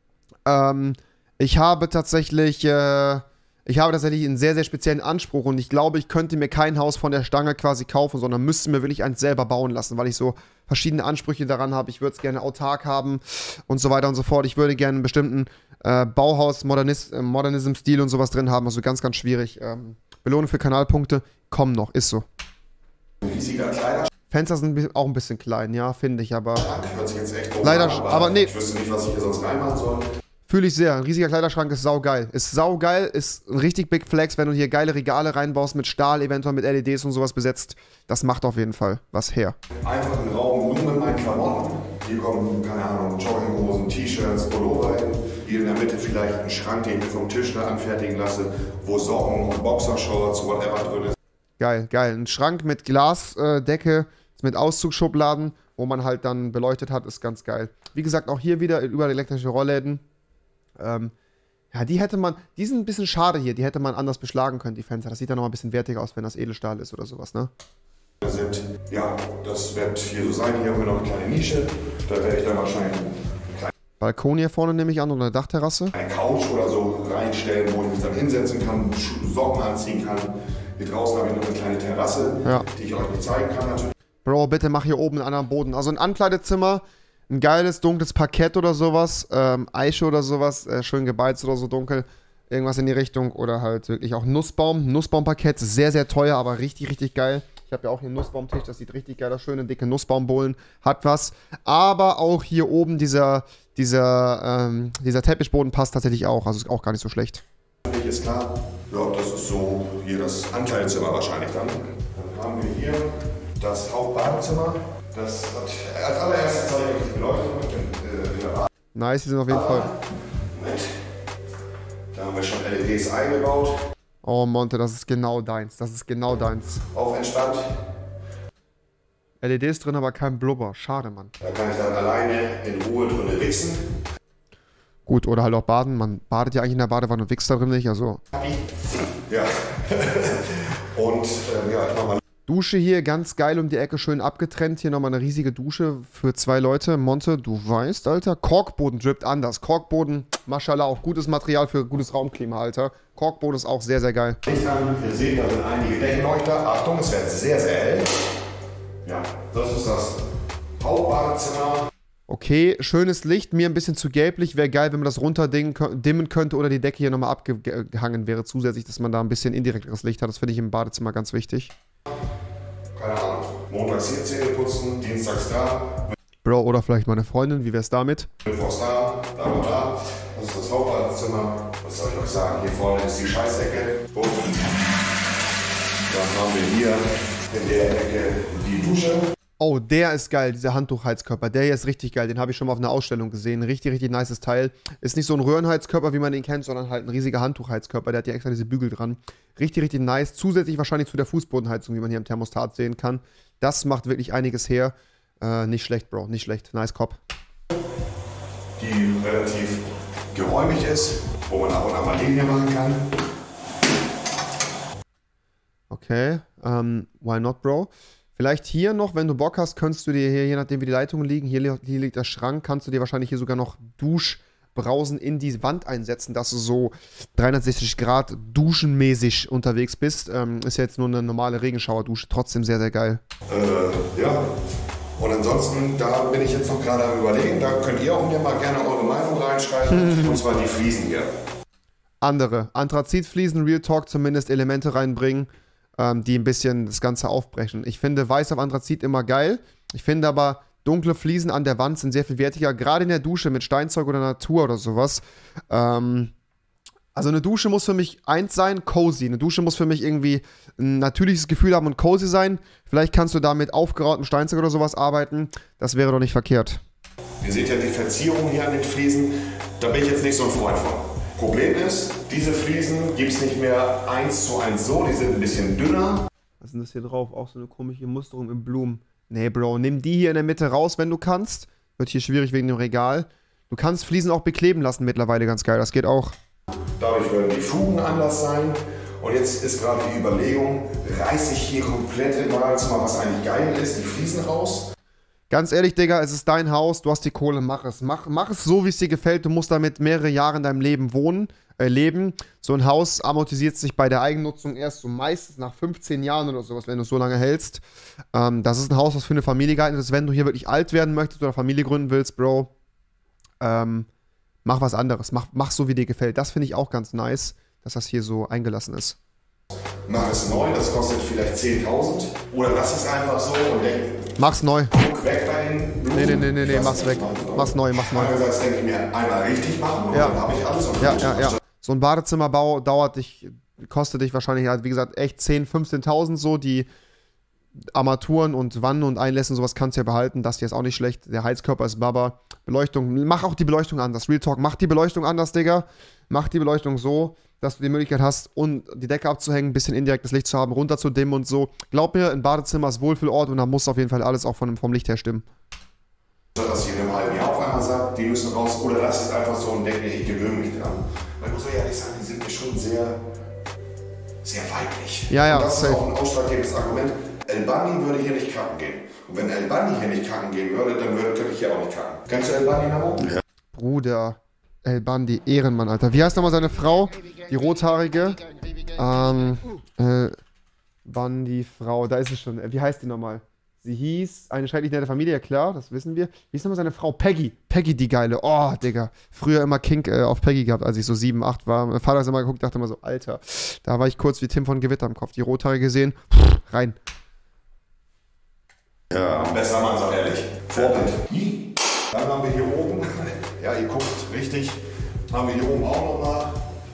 Ähm, ich habe tatsächlich, äh, ich habe tatsächlich einen sehr, sehr speziellen Anspruch. Und ich glaube, ich könnte mir kein Haus von der Stange quasi kaufen, sondern müsste mir wirklich eins selber bauen lassen, weil ich so verschiedene Ansprüche daran habe. Ich würde es gerne autark haben und so weiter und so fort. Ich würde gerne einen bestimmten äh, Bauhaus, Modernis äh, Modernism-Stil und sowas drin haben. Also ganz, ganz schwierig. Ähm, Belohnung für Kanalpunkte kommen noch, ist so. Riesiger Kleiderschrank. Fenster sind auch ein bisschen klein, ja, finde ich, aber Hört sich jetzt echt doof leider, an, aber, aber nee, ich wüsste nicht, was ich hier sonst reinmachen soll. fühle ich sehr. Ein riesiger Kleiderschrank ist saugeil. Ist saugeil, ist ein richtig Big Flex, wenn du hier geile Regale reinbaust mit Stahl, eventuell mit L E Ds und sowas besetzt. Das macht auf jeden Fall was her. Einfach einen Raum nur mit meinen Klamotten. Hier kommen, keine Ahnung, Jogginghosen, T-Shirts, Pullover hin. Hier in der Mitte vielleicht ein Schrank, den ich mir vom Tischler anfertigen lasse, wo Socken und Boxershorts, whatever drin ist. Geil, geil. Ein Schrank mit Glasdecke, mit Auszugsschubladen, wo man halt dann beleuchtet hat, ist ganz geil. Wie gesagt, auch hier wieder über elektrische Rollläden. Ähm, ja, die hätte man, die sind ein bisschen schade hier, die hätte man anders beschlagen können, die Fenster. Das sieht dann noch ein bisschen wertiger aus, wenn das Edelstahl ist oder sowas, ne? Sind, ja, das wird hier so sein. Hier haben wir noch eine kleine Nische. Da werde ich dann wahrscheinlich einen kleinen Balkon hier vorne nehme ich an oder eine Dachterrasse. eine Couch oder so reinstellen, wo ich mich dann hinsetzen kann, Socken anziehen kann. Hier draußen habe ich noch eine kleine Terrasse, Ja. die ich euch nicht zeigen kann natürlich. Bro, bitte mach hier oben einen anderen Boden. Also ein Ankleidezimmer, ein geiles, dunkles Parkett oder sowas, ähm, Eiche oder sowas, äh, schön gebeizt oder so dunkel, irgendwas in die Richtung. Oder halt wirklich auch Nussbaum. Nussbaumparkett, sehr, sehr teuer, aber richtig, richtig geil. Ich habe ja auch hier einen Nussbaumtisch, das sieht richtig geil aus, schöne, dicke Nussbaumbohlen, hat was. Aber auch hier oben dieser, dieser, ähm, dieser Teppichboden passt tatsächlich auch, also ist auch gar nicht so schlecht. Ist klar, ja, das ist so hier das Ankleidezimmer wahrscheinlich dann. Dann haben wir hier das Hauptbadezimmer. Das hat als allererstes zeige ich euch die Beleuchtung mit dem, äh, in der Bad. Nice, die sind auf jeden Fall. Mit. Da haben wir schon L E Ds eingebaut. Oh Monte, das ist genau deins, das ist genau deins. Auch entspannt. L E Ds drin, aber kein Blubber, schade, Mann. Da kann ich dann alleine in Ruhe drin wichsen. Gut, oder halt auch baden, man badet ja eigentlich in der Badewanne und wichst da drin nicht, also. Ja. Und ähm, ja, ich mach mal. Dusche hier, ganz geil um die Ecke, schön abgetrennt. Hier nochmal eine riesige Dusche für zwei Leute. Monte, du weißt, Alter. Korkboden drippt anders. Korkboden, Maschallah, auch gutes Material für gutes Raumklima, Alter. Korkboden ist auch sehr, sehr geil. Licht an. Wir sehen, da sind einige Deckenleuchter. Achtung, es wird sehr, sehr hell. Ja, das ist das Hauptbadezimmer. Okay, schönes Licht, mir ein bisschen zu gelblich. Wäre geil, wenn man das runterdimmen könnte oder die Decke hier nochmal abgehangen wäre zusätzlich, dass man da ein bisschen indirekteres Licht hat. Das finde ich im Badezimmer ganz wichtig. Keine Ahnung. Montags hier Zähne putzen, dienstags da. Bro, oder vielleicht meine Freundin, wie wär's damit? Mittwochs da, da und da. Das ist das Hauptbadezimmer. Was soll ich euch sagen? Hier vorne ist die Scheißecke. Und dann haben wir hier in der Ecke die Dusche. Oh, der ist geil, dieser Handtuchheizkörper. Der hier ist richtig geil. Den habe ich schon mal auf einer Ausstellung gesehen. Richtig, richtig nices Teil. Ist nicht so ein Röhrenheizkörper, wie man den kennt, sondern halt ein riesiger Handtuchheizkörper. Der hat ja extra diese Bügel dran. Richtig, richtig nice. Zusätzlich wahrscheinlich zu der Fußbodenheizung, wie man hier im Thermostat sehen kann. Das macht wirklich einiges her. Äh, nicht schlecht, Bro. Nicht schlecht. Nice Cop. Die relativ geräumig ist, wo man auch noch mal Linie machen kann. Okay. Ähm, why not, Bro? Vielleicht hier noch, wenn du Bock hast, könntest du dir hier, je nachdem wie die Leitungen liegen, hier, hier liegt der Schrank, kannst du dir wahrscheinlich hier sogar noch Duschbrausen in die Wand einsetzen, dass du so dreihundertsechzig Grad duschenmäßig unterwegs bist. Ähm, ist ja jetzt nur eine normale Regenschauerdusche, trotzdem sehr, sehr geil. Äh, ja. Und ansonsten, da bin ich jetzt noch gerade am Überlegen, da könnt ihr auch mir mal gerne eure Meinung reinschreiben, und zwar die Fliesen hier. Andere, Anthrazitfliesen, Real Talk zumindest Elemente reinbringen, die ein bisschen das Ganze aufbrechen. Ich finde weiß auf Anthrazit immer geil. Ich finde aber dunkle Fliesen an der Wand sind sehr viel wertiger, gerade in der Dusche mit Steinzeug oder Natur oder sowas. Ähm, also eine Dusche muss für mich eins sein, cozy. Eine Dusche muss für mich irgendwie ein natürliches Gefühl haben und cozy sein. Vielleicht kannst du da mit aufgerautem Steinzeug oder sowas arbeiten. Das wäre doch nicht verkehrt. Ihr seht ja die Verzierung hier an den Fliesen. Da bin ich jetzt nicht so ein Freund von. Problem ist, diese Fliesen gibt es nicht mehr eins zu eins so, die sind ein bisschen dünner. Was ist denn das hier drauf? Auch so eine komische Musterung in Blumen. Nee, Bro, nimm die hier in der Mitte raus, wenn du kannst. Wird hier schwierig wegen dem Regal. Du kannst Fliesen auch bekleben lassen mittlerweile, ganz geil, das geht auch. Dadurch werden die Fugen anders sein. Und jetzt ist gerade die Überlegung, reiße ich hier komplett im Badezimmer, was eigentlich geil ist, die Fliesen raus. Ganz ehrlich, Digga, es ist dein Haus, du hast die Kohle, mach es. Mach, mach es so, wie es dir gefällt. Du musst damit mehrere Jahre in deinem Leben wohnen, äh, leben. So ein Haus amortisiert sich bei der Eigennutzung erst so meistens nach fünfzehn Jahren oder sowas, wenn du es so lange hältst. Ähm, das ist ein Haus, was für eine Familie geeignet ist. Wenn du hier wirklich alt werden möchtest oder Familie gründen willst, Bro, ähm, mach was anderes. Mach, mach so, wie dir gefällt. Das finde ich auch ganz nice, dass das hier so eingelassen ist. Mach es neu, das kostet vielleicht zehntausend. Oder lass es einfach so und denk, mach's neu. guck weg bei den Blumen. Nee, nee, nee, nee, nee, mach's weg. Mach's neu, mach's neu. Einerseits denke ich mir, einmal richtig machen und Ja. dann habe ich alles. Und Ja, ja, ja. So ein Badezimmerbau dauert dich, kostet dich wahrscheinlich, halt, wie gesagt, echt zehntausend, fünfzehntausend so. Die Armaturen und Wannen und Einlässe und sowas kannst du ja behalten. Das hier ist auch nicht schlecht. Der Heizkörper ist Baba. Beleuchtung, mach auch die Beleuchtung anders. Real Talk, mach die Beleuchtung anders, Digga. Mach die Beleuchtung so, dass du die Möglichkeit hast, und die Decke abzuhängen, ein bisschen indirektes Licht zu haben, runter zu dimmen und so. Glaub mir, ein Badezimmer ist Wohlfühlort und da muss auf jeden Fall alles auch von, vom Licht her stimmen. Dass ich in einem halben Jahr auf einmal sage, die müssen raus, oder lass es einfach so und denke, ich gewöhne mich dran. Weil ich muss ehrlich sagen, die sind mir schon sehr, sehr weiblich. Ja, ja, und das safe. ist auch ein ausschlaggebendes Argument. El Bandi würde hier nicht kacken gehen. Und wenn El Bandi hier nicht kacken gehen würde, dann würde, könnte ich hier auch nicht kacken. Kennst du El Bandi, Namo? Ja. Bruder, El Bandi, Ehrenmann, Alter. Wie heißt nochmal seine Frau? Die rothaarige. Ähm, äh, Bandi-Frau, da ist es schon. Wie heißt die nochmal? Sie hieß eine schrecklich nette Familie, ja klar, das wissen wir. Wie ist nochmal seine Frau? Peggy. Peggy, die Geile. Oh, Digga. Früher immer Kink äh, auf Peggy gehabt, als ich so sieben, acht war. Mein Vater hat immer geguckt, dachte immer so, Alter. Da war ich kurz wie Tim von Gewitter im Kopf. Die Rothaarige gesehen. Pff, rein. Ja, besser Mann, sag ehrlich. Vorbild. Dann haben wir hier oben, ja, ihr guckt richtig, haben wir hier oben auch nochmal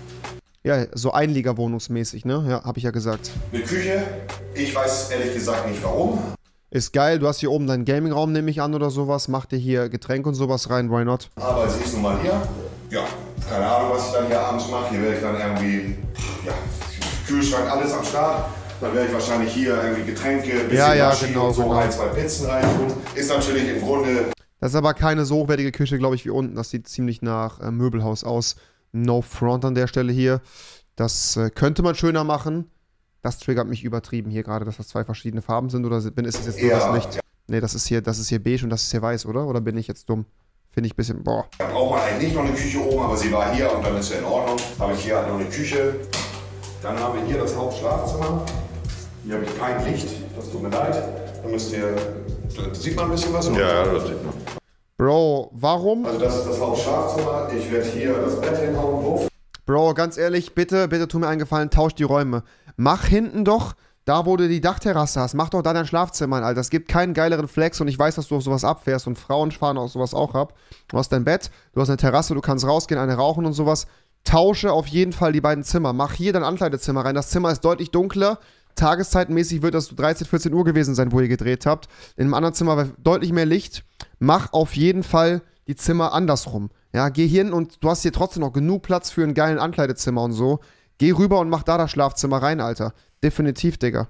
Ja, so Einliegerwohnungsmäßig, ne? Ja, hab ich ja gesagt. eine Küche. Ich weiß ehrlich gesagt nicht warum. Ist geil, du hast hier oben deinen Gamingraum, nehme ich an, oder sowas. Mach dir hier Getränke und sowas rein, why not? Aber sie ist nun mal hier. Ja, keine Ahnung, was ich dann hier abends mache. Hier werde ich dann irgendwie, ja, Kühlschrank, alles am Start. Dann werde ich wahrscheinlich hier irgendwie Getränke, bisschen Ja, ja, Maschinen genau, und so genau. ein, zwei Pizzen reintun. Ist natürlich im Grunde. Das ist aber keine so hochwertige Küche, glaube ich, wie unten. Das sieht ziemlich nach äh, Möbelhaus aus. No front an der Stelle hier. Das äh, könnte man schöner machen. Das triggert mich übertrieben hier gerade, dass das zwei verschiedene Farben sind. Oder bin, ist es jetzt nur Ja, das Licht? ja. Nee, das ist hier, das ist hier beige und das ist hier weiß, oder? Oder bin ich jetzt dumm? Finde ich ein bisschen, boah. Da braucht man eigentlich nicht noch eine Küche oben, aber sie war hier und dann ist sie in Ordnung. Habe ich hier halt noch eine Küche. Dann haben wir hier das Hauptschlafzimmer. Hier habe ich kein Licht, das tut mir leid. Da müsst ihr, da sieht man ein bisschen was? Oder? Ja, das sieht man. Bro, warum? Also das ist das Hauptschlafzimmer. Ich werde hier das Bett hinhauen, Puff. Bro, ganz ehrlich, bitte, bitte tu mir einen Gefallen, tausch die Räume. Mach hinten doch, da wo du die Dachterrasse hast, mach doch da dein Schlafzimmer, Alter. Es gibt keinen geileren Flex und ich weiß, dass du auf sowas abfährst und Frauen fahren auch sowas auch ab. Du hast dein Bett, du hast eine Terrasse, du kannst rausgehen, eine rauchen und sowas. Tausche auf jeden Fall die beiden Zimmer. Mach hier dein Ankleidezimmer rein. Das Zimmer ist deutlich dunkler. Tageszeitmäßig wird das dreizehn, vierzehn Uhr gewesen sein, wo ihr gedreht habt. In einem anderen Zimmer war deutlich mehr Licht. Mach auf jeden Fall die Zimmer andersrum. Ja, geh hier hin und du hast hier trotzdem noch genug Platz für einen geilen Ankleidezimmer und so. Geh rüber und mach da das Schlafzimmer rein, Alter. Definitiv, Digga.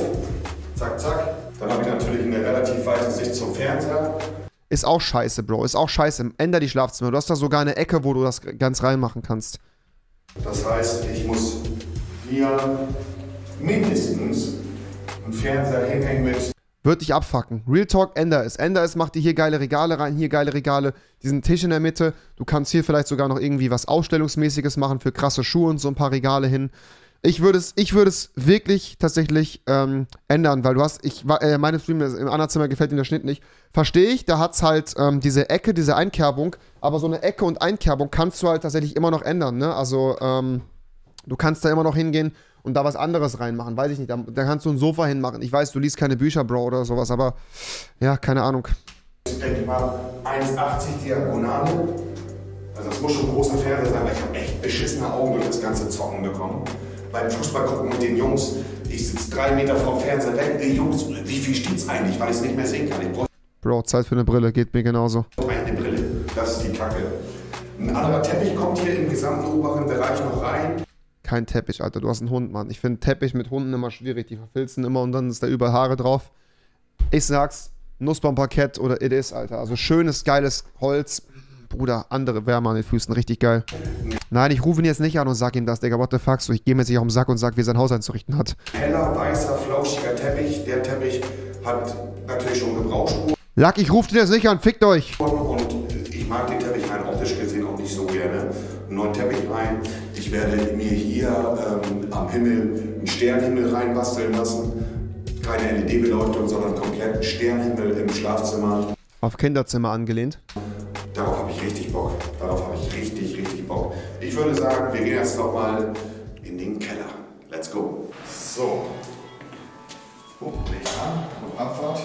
Zack, zack. Dann habe ich natürlich eine relativ weite Sicht zum Fernseher. Ist auch scheiße, Bro. Ist auch scheiße. Änder die Schlafzimmer. Du hast da sogar eine Ecke, wo du das ganz reinmachen kannst. Das heißt, ich muss hier mindestens einen Fernseher hinhängen mit. Wird dich abfacken. Real Talk, änder es. Änder es, mach dir hier geile Regale rein, hier geile Regale, diesen Tisch in der Mitte. Du kannst hier vielleicht sogar noch irgendwie was Ausstellungsmäßiges machen für krasse Schuhe und so ein paar Regale hin. Ich würde es, ich würde es wirklich tatsächlich ähm, ändern, weil du hast, ich äh, meine Stream im anderen Zimmer gefällt mir der Schnitt nicht. Verstehe ich, da hat es halt ähm, diese Ecke, diese Einkerbung, aber so eine Ecke und Einkerbung kannst du halt tatsächlich immer noch ändern, ne? Also, ähm, du kannst da immer noch hingehen und da was anderes reinmachen, weiß ich nicht. Da, da kannst du ein Sofa hinmachen. Ich weiß, du liest keine Bücher, Bro, oder sowas, aber ja, keine Ahnung. Denke ich mal, eins achtzig Diagonale. Also das muss schon ein großer Fernseher sein, weil ich habe echt beschissene Augen durch das ganze Zocken bekommen. Beim Fußball gucken mit den Jungs, ich sitze drei Meter vom Fernseher weg, ey Jungs, wie viel steht's eigentlich, weil ich es nicht mehr sehen kann. Ich brauche Bro, Zeit für eine Brille, geht mir genauso. eine Brille, das ist die Kacke. Ein anderer Teppich kommt hier im gesamten oberen Bereich noch rein. Kein Teppich, Alter, du hast einen Hund, Mann. Ich finde Teppich mit Hunden immer schwierig, die verfilzen immer und dann ist da überall Haare drauf. Ich sag's, Nussbaumparkett oder It Is, Alter. Also schönes, geiles Holz. Bruder, andere Wärme an den Füßen, richtig geil. Nein, ich rufe ihn jetzt nicht an und sag ihm das, Digga, what the fuck, so, ich gehe mir jetzt nicht auf den Sack und sag, wie er sein Haus einzurichten hat. Heller, weißer, flauschiger Teppich. Der Teppich hat natürlich schon Gebrauchsspuren. Lack, ich rufe den jetzt nicht an, fickt euch! Und ich mag den Teppich rein optisch gesehen auch nicht so gerne. Einen neuen Teppich rein. Ich werde mir hier ähm, am Himmel einen Sternenhimmel reinbasteln lassen. Keine L E D-Beleuchtung, sondern komplett einen Sternenhimmel im Schlafzimmer. Auf Kinderzimmer angelehnt. Darauf habe ich richtig Bock. Darauf habe ich richtig, richtig Bock. Ich würde sagen, wir gehen jetzt nochmal in den Keller. Let's go. So. Oh, Licht an und Abfahrt.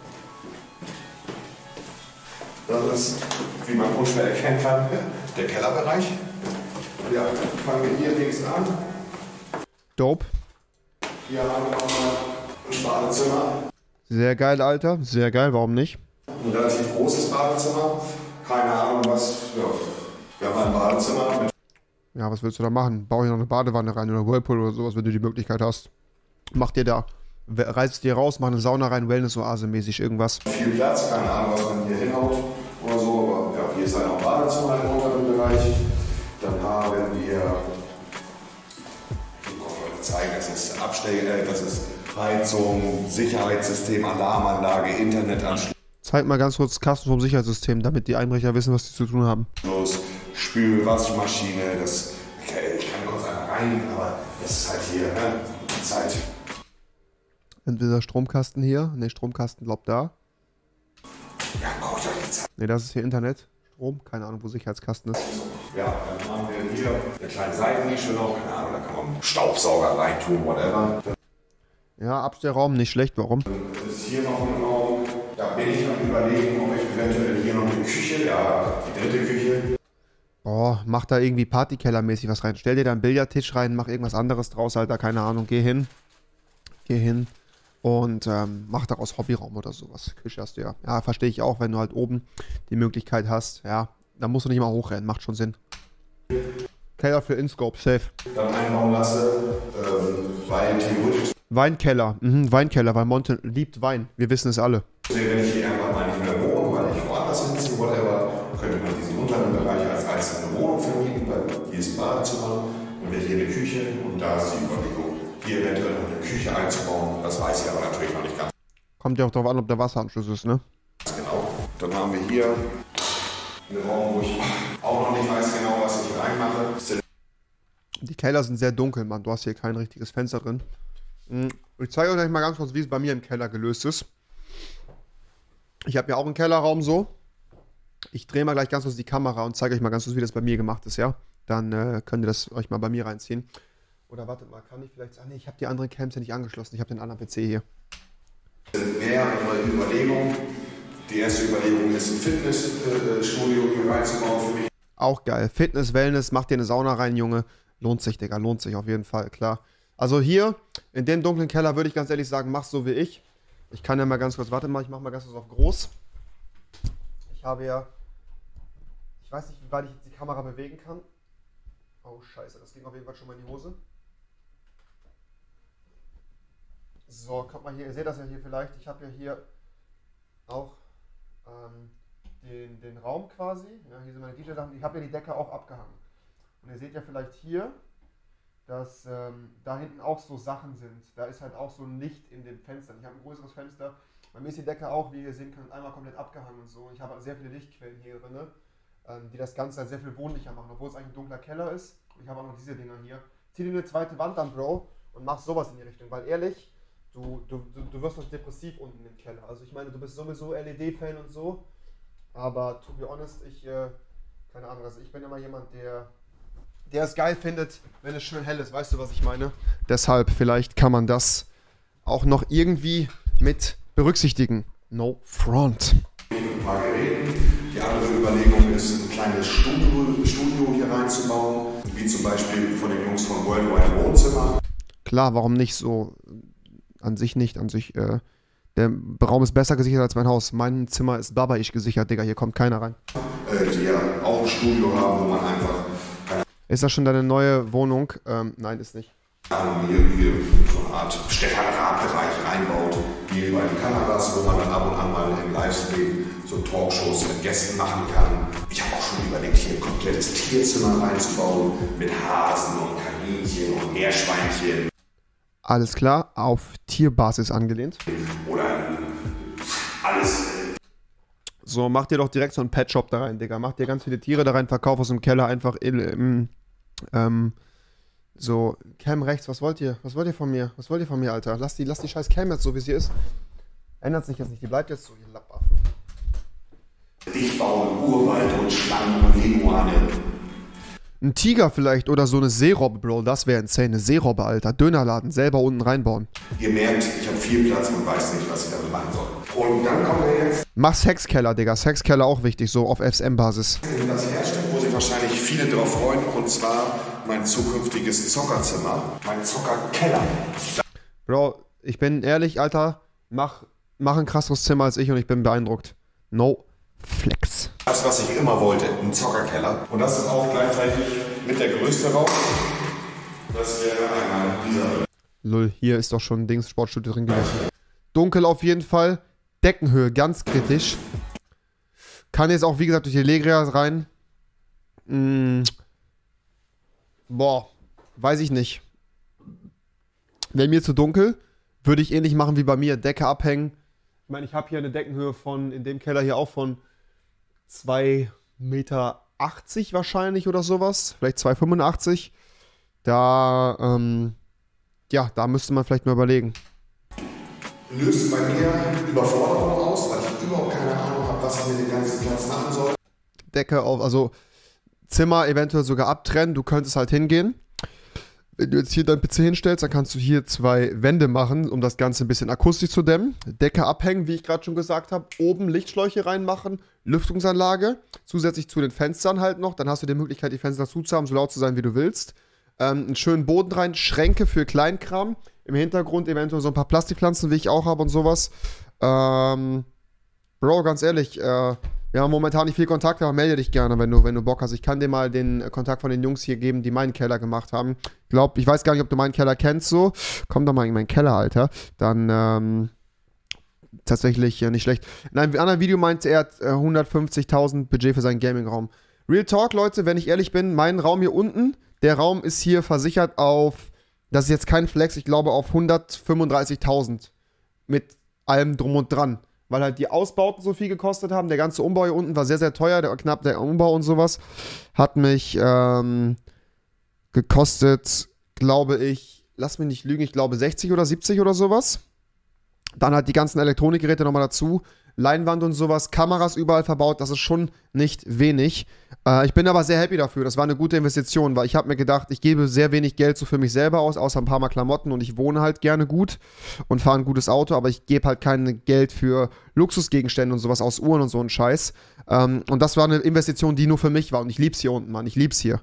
Das ist, wie man unschwer erkennen kann, der Kellerbereich. Ja, fangen wir hier links an. Dope. Hier haben wir nochmal ein Badezimmer. Sehr geil, Alter. Sehr geil, warum nicht? Ein relativ großes Badezimmer. Keine Ahnung was. Ja. Wir haben ein Badezimmer mit. Ja, was willst du da machen? Bau hier noch eine Badewanne rein oder Whirlpool oder sowas, wenn du die Möglichkeit hast. Mach dir da. Reiß dir raus, mach eine Sauna rein, Wellness-Oase-mäßig irgendwas. Viel Platz, keine Ahnung, was man hier hinhaut oder so. Aber ja, hier ist halt noch ein Badezimmer im unteren Bereich. Dann haben wir. Ich kann euch zeigen, das ist Abstell, das ist Heizung, Sicherheitssystem, Alarmanlage, Internetanschluss. Zeig mal ganz kurz Kasten vom Sicherheitssystem, damit die Einbrecher wissen, was die zu tun haben. Spül, Waschmaschine, das. Okay, ich kann kurz einmal rein, aber das ist halt hier, ne? Zeit. Entweder Stromkasten hier, ne, Stromkasten glaubt da. Ja, guckt euch die Zeit. Ne, das ist hier Internet. Strom, keine Ahnung, wo Sicherheitskasten ist. Ja, dann haben wir hier eine kleine Seitennische noch, keine Ahnung, da kann man Staubsauger reintun, whatever. Ja, Abstellraum, nicht schlecht, warum? Dann ist hier noch ein Raum, da bin ich am Überlegen, ob ich eventuell hier noch eine Küche, ja, die dritte Küche. Boah, mach da irgendwie Partykellermäßig was rein. Stell dir da einen Billardtisch rein, mach irgendwas anderes draus, Alter, keine Ahnung, geh hin. Geh hin. Und ähm, mach daraus Hobbyraum oder sowas. Küche hast du ja. Ja, verstehe ich auch, wenn du halt oben die Möglichkeit hast. Ja, da musst du nicht mal hochrennen, macht schon Sinn. Keller für InScope, safe. Dann einbauen lasse, ähm, weil theoretisch. Weinkeller, mhm, Weinkeller, weil Monte liebt Wein. Wir wissen es alle. Wenn ich hier einfach mal nicht mehr wohne, weil ich woanders hinziehe, whatever, könnte man diesen unteren Bereich als einzelne Wohnung vermieten, weil hier ist ein Badezimmer, dann wäre hier eine Küche und da ist die Überlegung, hier eventuell noch eine Küche einzubauen. Das weiß ich aber natürlich noch nicht ganz. Kommt ja auch darauf an, ob der Wasseranschluss ist, ne? Genau. Dann haben wir hier einen Raum, wo ich auch noch nicht weiß genau, was ich reinmache. Die Keller sind sehr dunkel, Mann. Du hast hier kein richtiges Fenster drin. Ich zeige euch gleich mal ganz kurz, wie es bei mir im Keller gelöst ist. Ich habe ja auch einen Kellerraum so. Ich drehe mal gleich ganz kurz die Kamera und zeige euch mal ganz kurz, wie das bei mir gemacht ist, ja? Dann äh, könnt ihr das euch mal bei mir reinziehen. Oder wartet mal, kann ich vielleicht... Ach nee, ich habe die anderen Cams ja nicht angeschlossen. Ich habe den anderen P C hier. Mehrere Überlegungen. Die erste Überlegung ist, ein Fitnessstudio hier reinzubauen für mich. Auch geil. Fitness, Wellness, macht dir eine Sauna rein, Junge. Lohnt sich, Digga, lohnt sich auf jeden Fall, klar. Also hier, in dem dunklen Keller, würde ich ganz ehrlich sagen, mach's so wie ich. Ich kann ja mal ganz kurz, warte mal, ich mach mal ganz kurz auf groß. Ich habe ja... Ich weiß nicht, wie weit ich jetzt die Kamera bewegen kann. Oh, scheiße, das ging auf jeden Fall schon mal in die Hose. So, kommt mal hier, ihr seht das ja hier vielleicht. Ich habe ja hier auch ähm, den, den Raum quasi. Ja, hier sind meine D J-Sachen. Ich habe ja die Decke auch abgehangen. Und ihr seht ja vielleicht hier, dass ähm, da hinten auch so Sachen sind. Da ist halt auch so ein Licht in den Fenstern. Ich habe ein größeres Fenster. Bei mir ist die Decke auch, wie ihr sehen könnt, einmal komplett abgehangen und so. Ich habe sehr viele Lichtquellen hier drin, ähm, die das Ganze halt sehr viel wohnlicher machen, obwohl es eigentlich ein dunkler Keller ist. Und ich habe auch noch diese Dinger hier. Zieh dir eine zweite Wand an, Bro, und mach sowas in die Richtung. Weil ehrlich, du, du, du, du wirst noch depressiv unten im Keller. Also ich meine, du bist sowieso L E D-Fan und so. Aber to be honest, ich, äh, keine Ahnung, also ich bin immer jemand, der... der es geil findet, wenn es schön hell ist. Weißt du, was ich meine? Deshalb, vielleicht kann man das auch noch irgendwie mit berücksichtigen. No front. Ein paar Geräten. Die andere Überlegung ist, ein kleines Studio, Studio hier reinzubauen, wie zum Beispiel von den Jungs von Worldwide Wohnzimmer. Klar, warum nicht so? An sich nicht, an sich, äh, der Raum ist besser gesichert als mein Haus. Mein Zimmer ist babaisch gesichert, Digga, hier kommt keiner rein. Äh, die ja auch ein Studio haben, wo man einfach... Ist das schon deine neue Wohnung? Ähm, nein, ist nicht. Hier, hier von Art Stefan Raab-Bereich reinbaut, wie bei den Kanadas, wo man dann ab und an mal im Livestream so Talkshows mit Gästen machen kann. Ich habe auch schon überlegt, hier ein komplettes Tierzimmer reinzubauen mit Hasen und Kaninchen und Meerschweinchen. Alles klar, auf Tierbasis angelehnt. Oder alles. So, mach dir doch direkt so einen Pet-Shop da rein, Digga. Mach dir ganz viele Tiere da rein, verkauf aus dem Keller einfach in, in, ähm, so, Cam rechts, was wollt ihr? Was wollt ihr von mir? Was wollt ihr von mir, Alter? Lass die, lass die scheiß Cam jetzt so, wie sie ist. Ändert sich jetzt nicht, die bleibt jetzt so, ihr Lappaffen. Ich baue Urwald und Schlangen und Leguane. Ein Tiger vielleicht oder so eine Seerobbe, Bro, das wäre insane. Eine Seerobbe, Alter. Dönerladen, selber unten reinbauen. Ihr merkt, ich habe viel Platz und weiß nicht, was ich damit machen soll. Und dann kommen wir jetzt... Mach Sexkeller, Digga. Sexkeller auch wichtig, so auf F M-Basis. Das herstellt, wo sich wahrscheinlich viele drauf freuen, und zwar mein zukünftiges Zockerzimmer, mein Zockerkeller. Bro, ich bin ehrlich, Alter, mach, mach ein krasseres Zimmer als ich und ich bin beeindruckt. No flex. Das, was ich immer wollte, ein Zockerkeller. Und das ist auch gleichzeitig mit der größte Raum. Das wäre einmal dieser. Lull, hier ist doch schon ein Dings Sportstudio drin gewesen. Dunkel auf jeden Fall. Deckenhöhe, ganz kritisch. Kann jetzt auch, wie gesagt, durch die Legria rein. Mm. Boah, weiß ich nicht. Wäre mir zu dunkel, würde ich ähnlich machen wie bei mir. Decke abhängen. Ich meine, ich habe hier eine Deckenhöhe von, in dem Keller hier auch von zwei Meter achtzig wahrscheinlich oder sowas. Vielleicht zwei Meter fünfundachtzig. Da, ähm, ja, da müsste man vielleicht mal überlegen. Löst bei mir Überforderung aus, weil ich überhaupt keine Ahnung habe, was ich mit dem ganzen Platz machen soll. Decke auf, also Zimmer eventuell sogar abtrennen. Du könntest halt hingehen. Wenn du jetzt hier dein P C hinstellst, dann kannst du hier zwei Wände machen, um das Ganze ein bisschen akustisch zu dämmen. Decke abhängen, wie ich gerade schon gesagt habe. Oben Lichtschläuche reinmachen, Lüftungsanlage. Zusätzlich zu den Fenstern halt noch. Dann hast du die Möglichkeit, die Fenster zuzuhaben, so laut zu sein, wie du willst. Ähm, einen schönen Boden rein, Schränke für Kleinkram. Im Hintergrund eventuell so ein paar Plastikpflanzen, wie ich auch habe und sowas. Ähm, Bro, ganz ehrlich, äh, wir haben momentan nicht viel Kontakt, aber melde dich gerne, wenn du, wenn du Bock hast. Ich kann dir mal den Kontakt von den Jungs hier geben, die meinen Keller gemacht haben. Glaub, ich weiß gar nicht, ob du meinen Keller kennst, so. Komm doch mal in meinen Keller, Alter. Dann, ähm, tatsächlich äh, nicht schlecht. In einem anderen Video meinte er, er hat äh, hundertfünfzigtausend Budget für seinen Gaming-Raum. Real Talk, Leute, wenn ich ehrlich bin, mein Raum hier unten, der Raum ist hier versichert auf, das ist jetzt kein Flex, ich glaube auf hundertfünfunddreißigtausend. Mit allem drum und dran. Weil halt die Ausbauten so viel gekostet haben. Der ganze Umbau hier unten war sehr, sehr teuer. Der, knapp der Umbau und sowas. Hat mich ähm, gekostet, glaube ich, lass mich nicht lügen, ich glaube sechzig oder siebzig oder sowas. Dann halt die ganzen Elektronikgeräte nochmal dazu. Leinwand und sowas, Kameras überall verbaut, das ist schon nicht wenig. Äh, ich bin aber sehr happy dafür, das war eine gute Investition, weil ich habe mir gedacht, ich gebe sehr wenig Geld so für mich selber aus, außer ein paar Mal Klamotten und ich wohne halt gerne gut und fahre ein gutes Auto, aber ich gebe halt kein Geld für Luxusgegenstände und sowas aus Uhren und so einen Scheiß. Ähm, und das war eine Investition, die nur für mich war und ich lieb's hier unten, Mann, ich lieb's hier.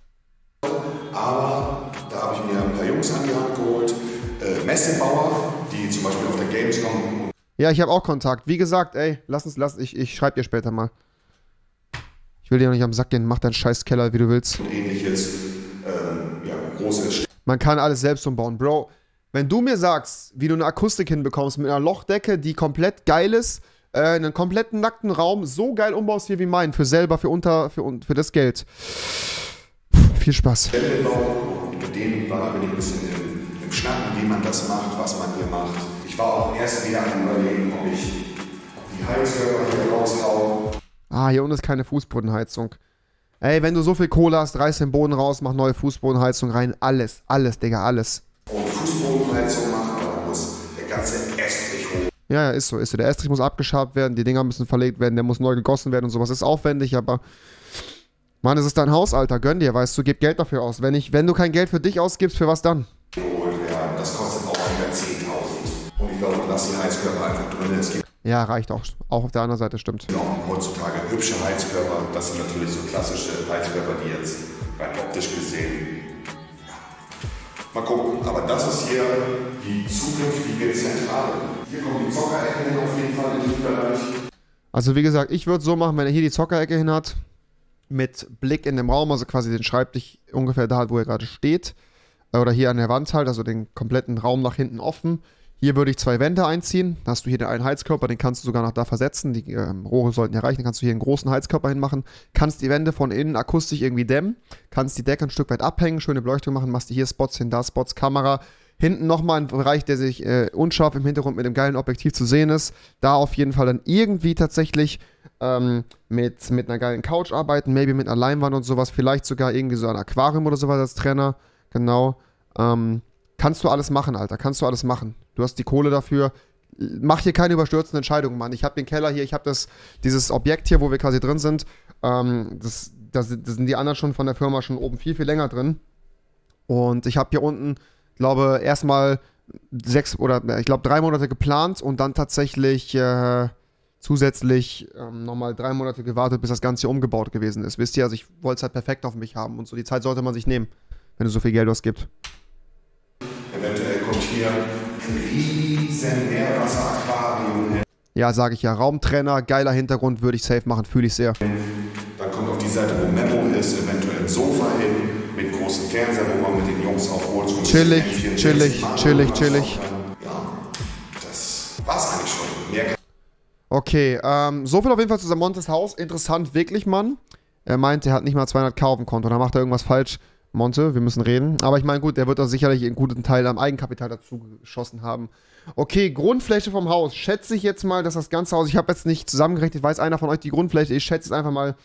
Aber da habe ich mir ein paar Jungs an die Hand geholt, äh, Messebauer, die zum Beispiel auf der Gamescom. Ja, ich habe auch Kontakt. Wie gesagt, ey, lass uns, lass, ich, ich schreibe dir später mal. Ich will dir noch nicht am Sack gehen, mach deinen scheiß Keller, wie du willst. Und ähnliches, ähm, ja, große. Man kann alles selbst umbauen. Bro, wenn du mir sagst, wie du eine Akustik hinbekommst mit einer Lochdecke, die komplett geil ist, äh, einen kompletten nackten Raum, so geil umbaust hier wie meinen, für selber, für unter, für, für das Geld. Puh, viel Spaß. Und mit denen war bin ich ein bisschen im, im Schnacken, wie man das macht, was man hier macht. Ich war auch erst wieder am Überlegen, ob ich die Heizkörper hier raushau. Ah, hier unten ist keine Fußbodenheizung. Ey, wenn du so viel Kohle hast, reiß den Boden raus, mach neue Fußbodenheizung rein. Alles, alles, Digga, alles. Und Fußbodenheizung machen, da muss der ganze Estrich hoch. Ja, ja, ist so, ist so. Der Estrich muss abgeschabt werden, die Dinger müssen verlegt werden, der muss neu gegossen werden und sowas. Ist aufwendig, aber... Mann, es ist dein Haus, Alter. Gönn dir, weißt du, gib Geld dafür aus. Wenn, ich, wenn du kein Geld für dich ausgibst, für was dann? Ja, das kostet auch wieder zehntausend. Und ich glaube, lass die Heizkörper einfach drin. Es gibt ja, reicht auch. Auch auf der anderen Seite, stimmt. auch heutzutage hübsche Heizkörper. Das sind natürlich so klassische Heizkörper, die jetzt rein optisch gesehen. Ja. Mal gucken. Aber das ist hier die zukünftige Zentrale. Hier kommen die Zockerecken hin auf jeden Fall in den Bereich. Also wie gesagt, ich würde es so machen, wenn er hier die Zockerecke hin hat, mit Blick in dem Raum, also quasi den Schreibtisch ungefähr da, wo er gerade steht. Oder hier an der Wand halt, also den kompletten Raum nach hinten offen. Hier würde ich zwei Wände einziehen. Da hast du hier den einen Heizkörper, den kannst du sogar nach da versetzen. Die ähm, Rohre sollten ja reichen. Dann kannst du hier einen großen Heizkörper hinmachen. Kannst die Wände von innen akustisch irgendwie dämmen. Kannst die Decke ein Stück weit abhängen, schöne Beleuchtung machen. Machst du hier Spots hin, da Spots, Kamera. Hinten nochmal ein Bereich, der sich äh, unscharf im Hintergrund mit einem geilen Objektiv zu sehen ist. Da auf jeden Fall dann irgendwie tatsächlich ähm, mit, mit einer geilen Couch arbeiten. Maybe mit einer Leinwand und sowas. Vielleicht sogar irgendwie so ein Aquarium oder sowas als Trainer. Genau. Ähm, kannst du alles machen, Alter. Kannst du alles machen. Du hast die Kohle dafür. Mach hier keine überstürzenden Entscheidungen, Mann. Ich habe den Keller hier, ich habe das, dieses Objekt hier, wo wir quasi drin sind. Ähm, das, das, das sind die anderen schon von der Firma schon oben viel, viel länger drin. Und ich habe hier unten, glaube erstmal sechs oder ich glaube drei Monate geplant und dann tatsächlich äh, zusätzlich ähm, nochmal drei Monate gewartet, bis das Ganze hier umgebaut gewesen ist. Wisst ihr, also ich wollte es halt perfekt auf mich haben und so. Die Zeit sollte man sich nehmen, wenn du so viel Geld ausgibst. Eventuell kommt hier ein riesen Meerwasseraquarium. Ja, sage ich ja. Raumtrenner, geiler Hintergrund, würde ich safe machen, fühle ich sehr. Dann kommt auf die Seite, wo Memo ist, eventuell ein Sofa hin, mit großem Fernseher, wo man mit den Jungs auch wohl chillig, chillig, chillig, chillig. Ja, das war's eigentlich schon. Mehr kann Okay, ähm, so viel auf jeden Fall zu Samontes Haus. Interessant, wirklich, Mann. Er meint, er hat nicht mal zweihundert auf dem Konto. Da macht er irgendwas falsch. Monte, wir müssen reden. Aber ich meine, gut, der wird doch sicherlich einen guten Teil am Eigenkapital dazu geschossen haben. Okay, Grundfläche vom Haus. Schätze ich jetzt mal, dass das ganze Haus, ich habe jetzt nicht zusammengerechnet, weiß einer von euch die Grundfläche, ich schätze jetzt einfach mal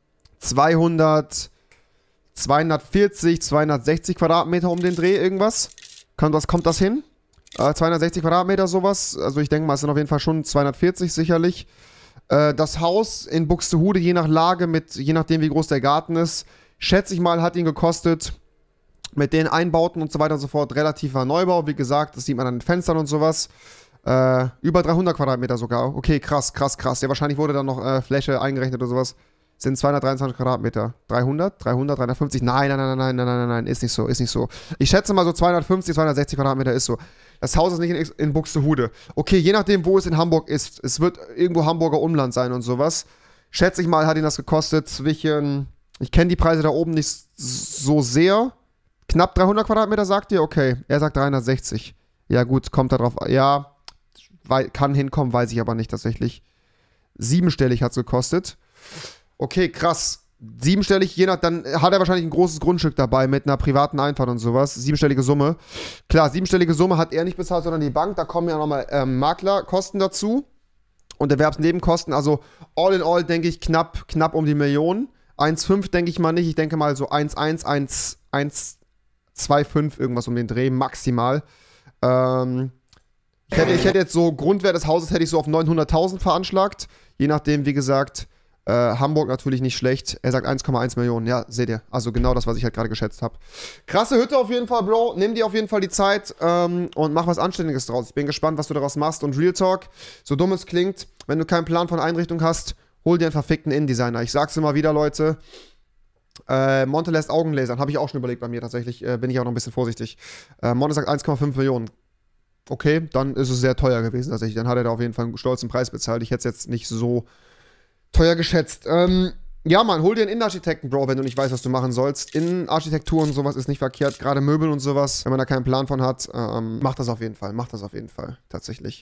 zweihundert, zweihundertvierzig, zweihundertsechzig Quadratmeter um den Dreh, irgendwas. Kann das, kommt das hin? Äh, zweihundertsechzig Quadratmeter, sowas. Also ich denke mal, es sind auf jeden Fall schon zweihundertvierzig, sicherlich. Äh, das Haus in Buxtehude, je nach Lage, mit, je nachdem wie groß der Garten ist, schätze ich mal, hat ihn gekostet, mit den Einbauten und so weiter und so fort, relativer Neubau. Wie gesagt, das sieht man an den Fenstern und sowas. Äh, über dreihundert Quadratmeter sogar. Okay, krass, krass, krass. Ja, wahrscheinlich wurde da noch äh, Fläche eingerechnet oder sowas. Sind zweihundertdreiundzwanzig Quadratmeter. dreihundert? dreihundert? dreihundertfünfzig? Nein, nein, nein, nein, nein, nein, nein, nein, ist nicht so, ist nicht so. Ich schätze mal so zweihundertfünfzig, zweihundertsechzig Quadratmeter ist so. Das Haus ist nicht in, in Buxtehude. Okay, je nachdem, wo es in Hamburg ist. Es wird irgendwo Hamburger Umland sein und sowas. Schätze ich mal, hat ihn das gekostet zwischen... Ich kenne die Preise da oben nicht so sehr. Knapp dreihundert Quadratmeter, sagt ihr? Okay, er sagt dreihundertsechzig. Ja gut, kommt da drauf. Ja, kann hinkommen, weiß ich aber nicht tatsächlich. Siebenstellig hat es gekostet. Okay, krass. Siebenstellig, je nach, dann hat er wahrscheinlich ein großes Grundstück dabei mit einer privaten Einfahrt und sowas. Siebenstellige Summe. Klar, siebenstellige Summe hat er nicht bezahlt, sondern die Bank. Da kommen ja nochmal ähm, Maklerkosten dazu. Und Erwerbsnebenkosten. Also all in all denke ich knapp, knapp um die Million. eins Komma fünf denke ich mal nicht. Ich denke mal so eins Komma eins, eins Komma zwei fünf, irgendwas um den Dreh, maximal. Ähm, ich, hätte, ich hätte jetzt so, Grundwert des Hauses hätte ich so auf neunhunderttausend veranschlagt. Je nachdem, wie gesagt, äh, Hamburg natürlich nicht schlecht. Er sagt eins Komma eins Millionen. Ja, seht ihr. Also genau das, was ich halt gerade geschätzt habe. Krasse Hütte auf jeden Fall, Bro. Nimm dir auf jeden Fall die Zeit ähm, und mach was Anständiges draus. Ich bin gespannt, was du daraus machst. Und Real Talk, so dumm es klingt, wenn du keinen Plan von Einrichtung hast, hol dir einen verfickten Innendesigner. Ich sag's immer wieder, Leute. Äh, Monte lässt Augen lasern. Habe ich auch schon überlegt bei mir tatsächlich. Äh, bin ich auch noch ein bisschen vorsichtig. Äh, Monte sagt eins Komma fünf Millionen. Okay, dann ist es sehr teuer gewesen tatsächlich. Dann hat er da auf jeden Fall einen stolzen Preis bezahlt. Ich hätte es jetzt nicht so teuer geschätzt. Ähm, ja, Mann, hol dir einen Innenarchitekten, Bro, wenn du nicht weißt, was du machen sollst. Innenarchitektur und sowas ist nicht verkehrt. Gerade Möbel und sowas, wenn man da keinen Plan von hat. Ähm, macht das auf jeden Fall. Macht das auf jeden Fall. Tatsächlich.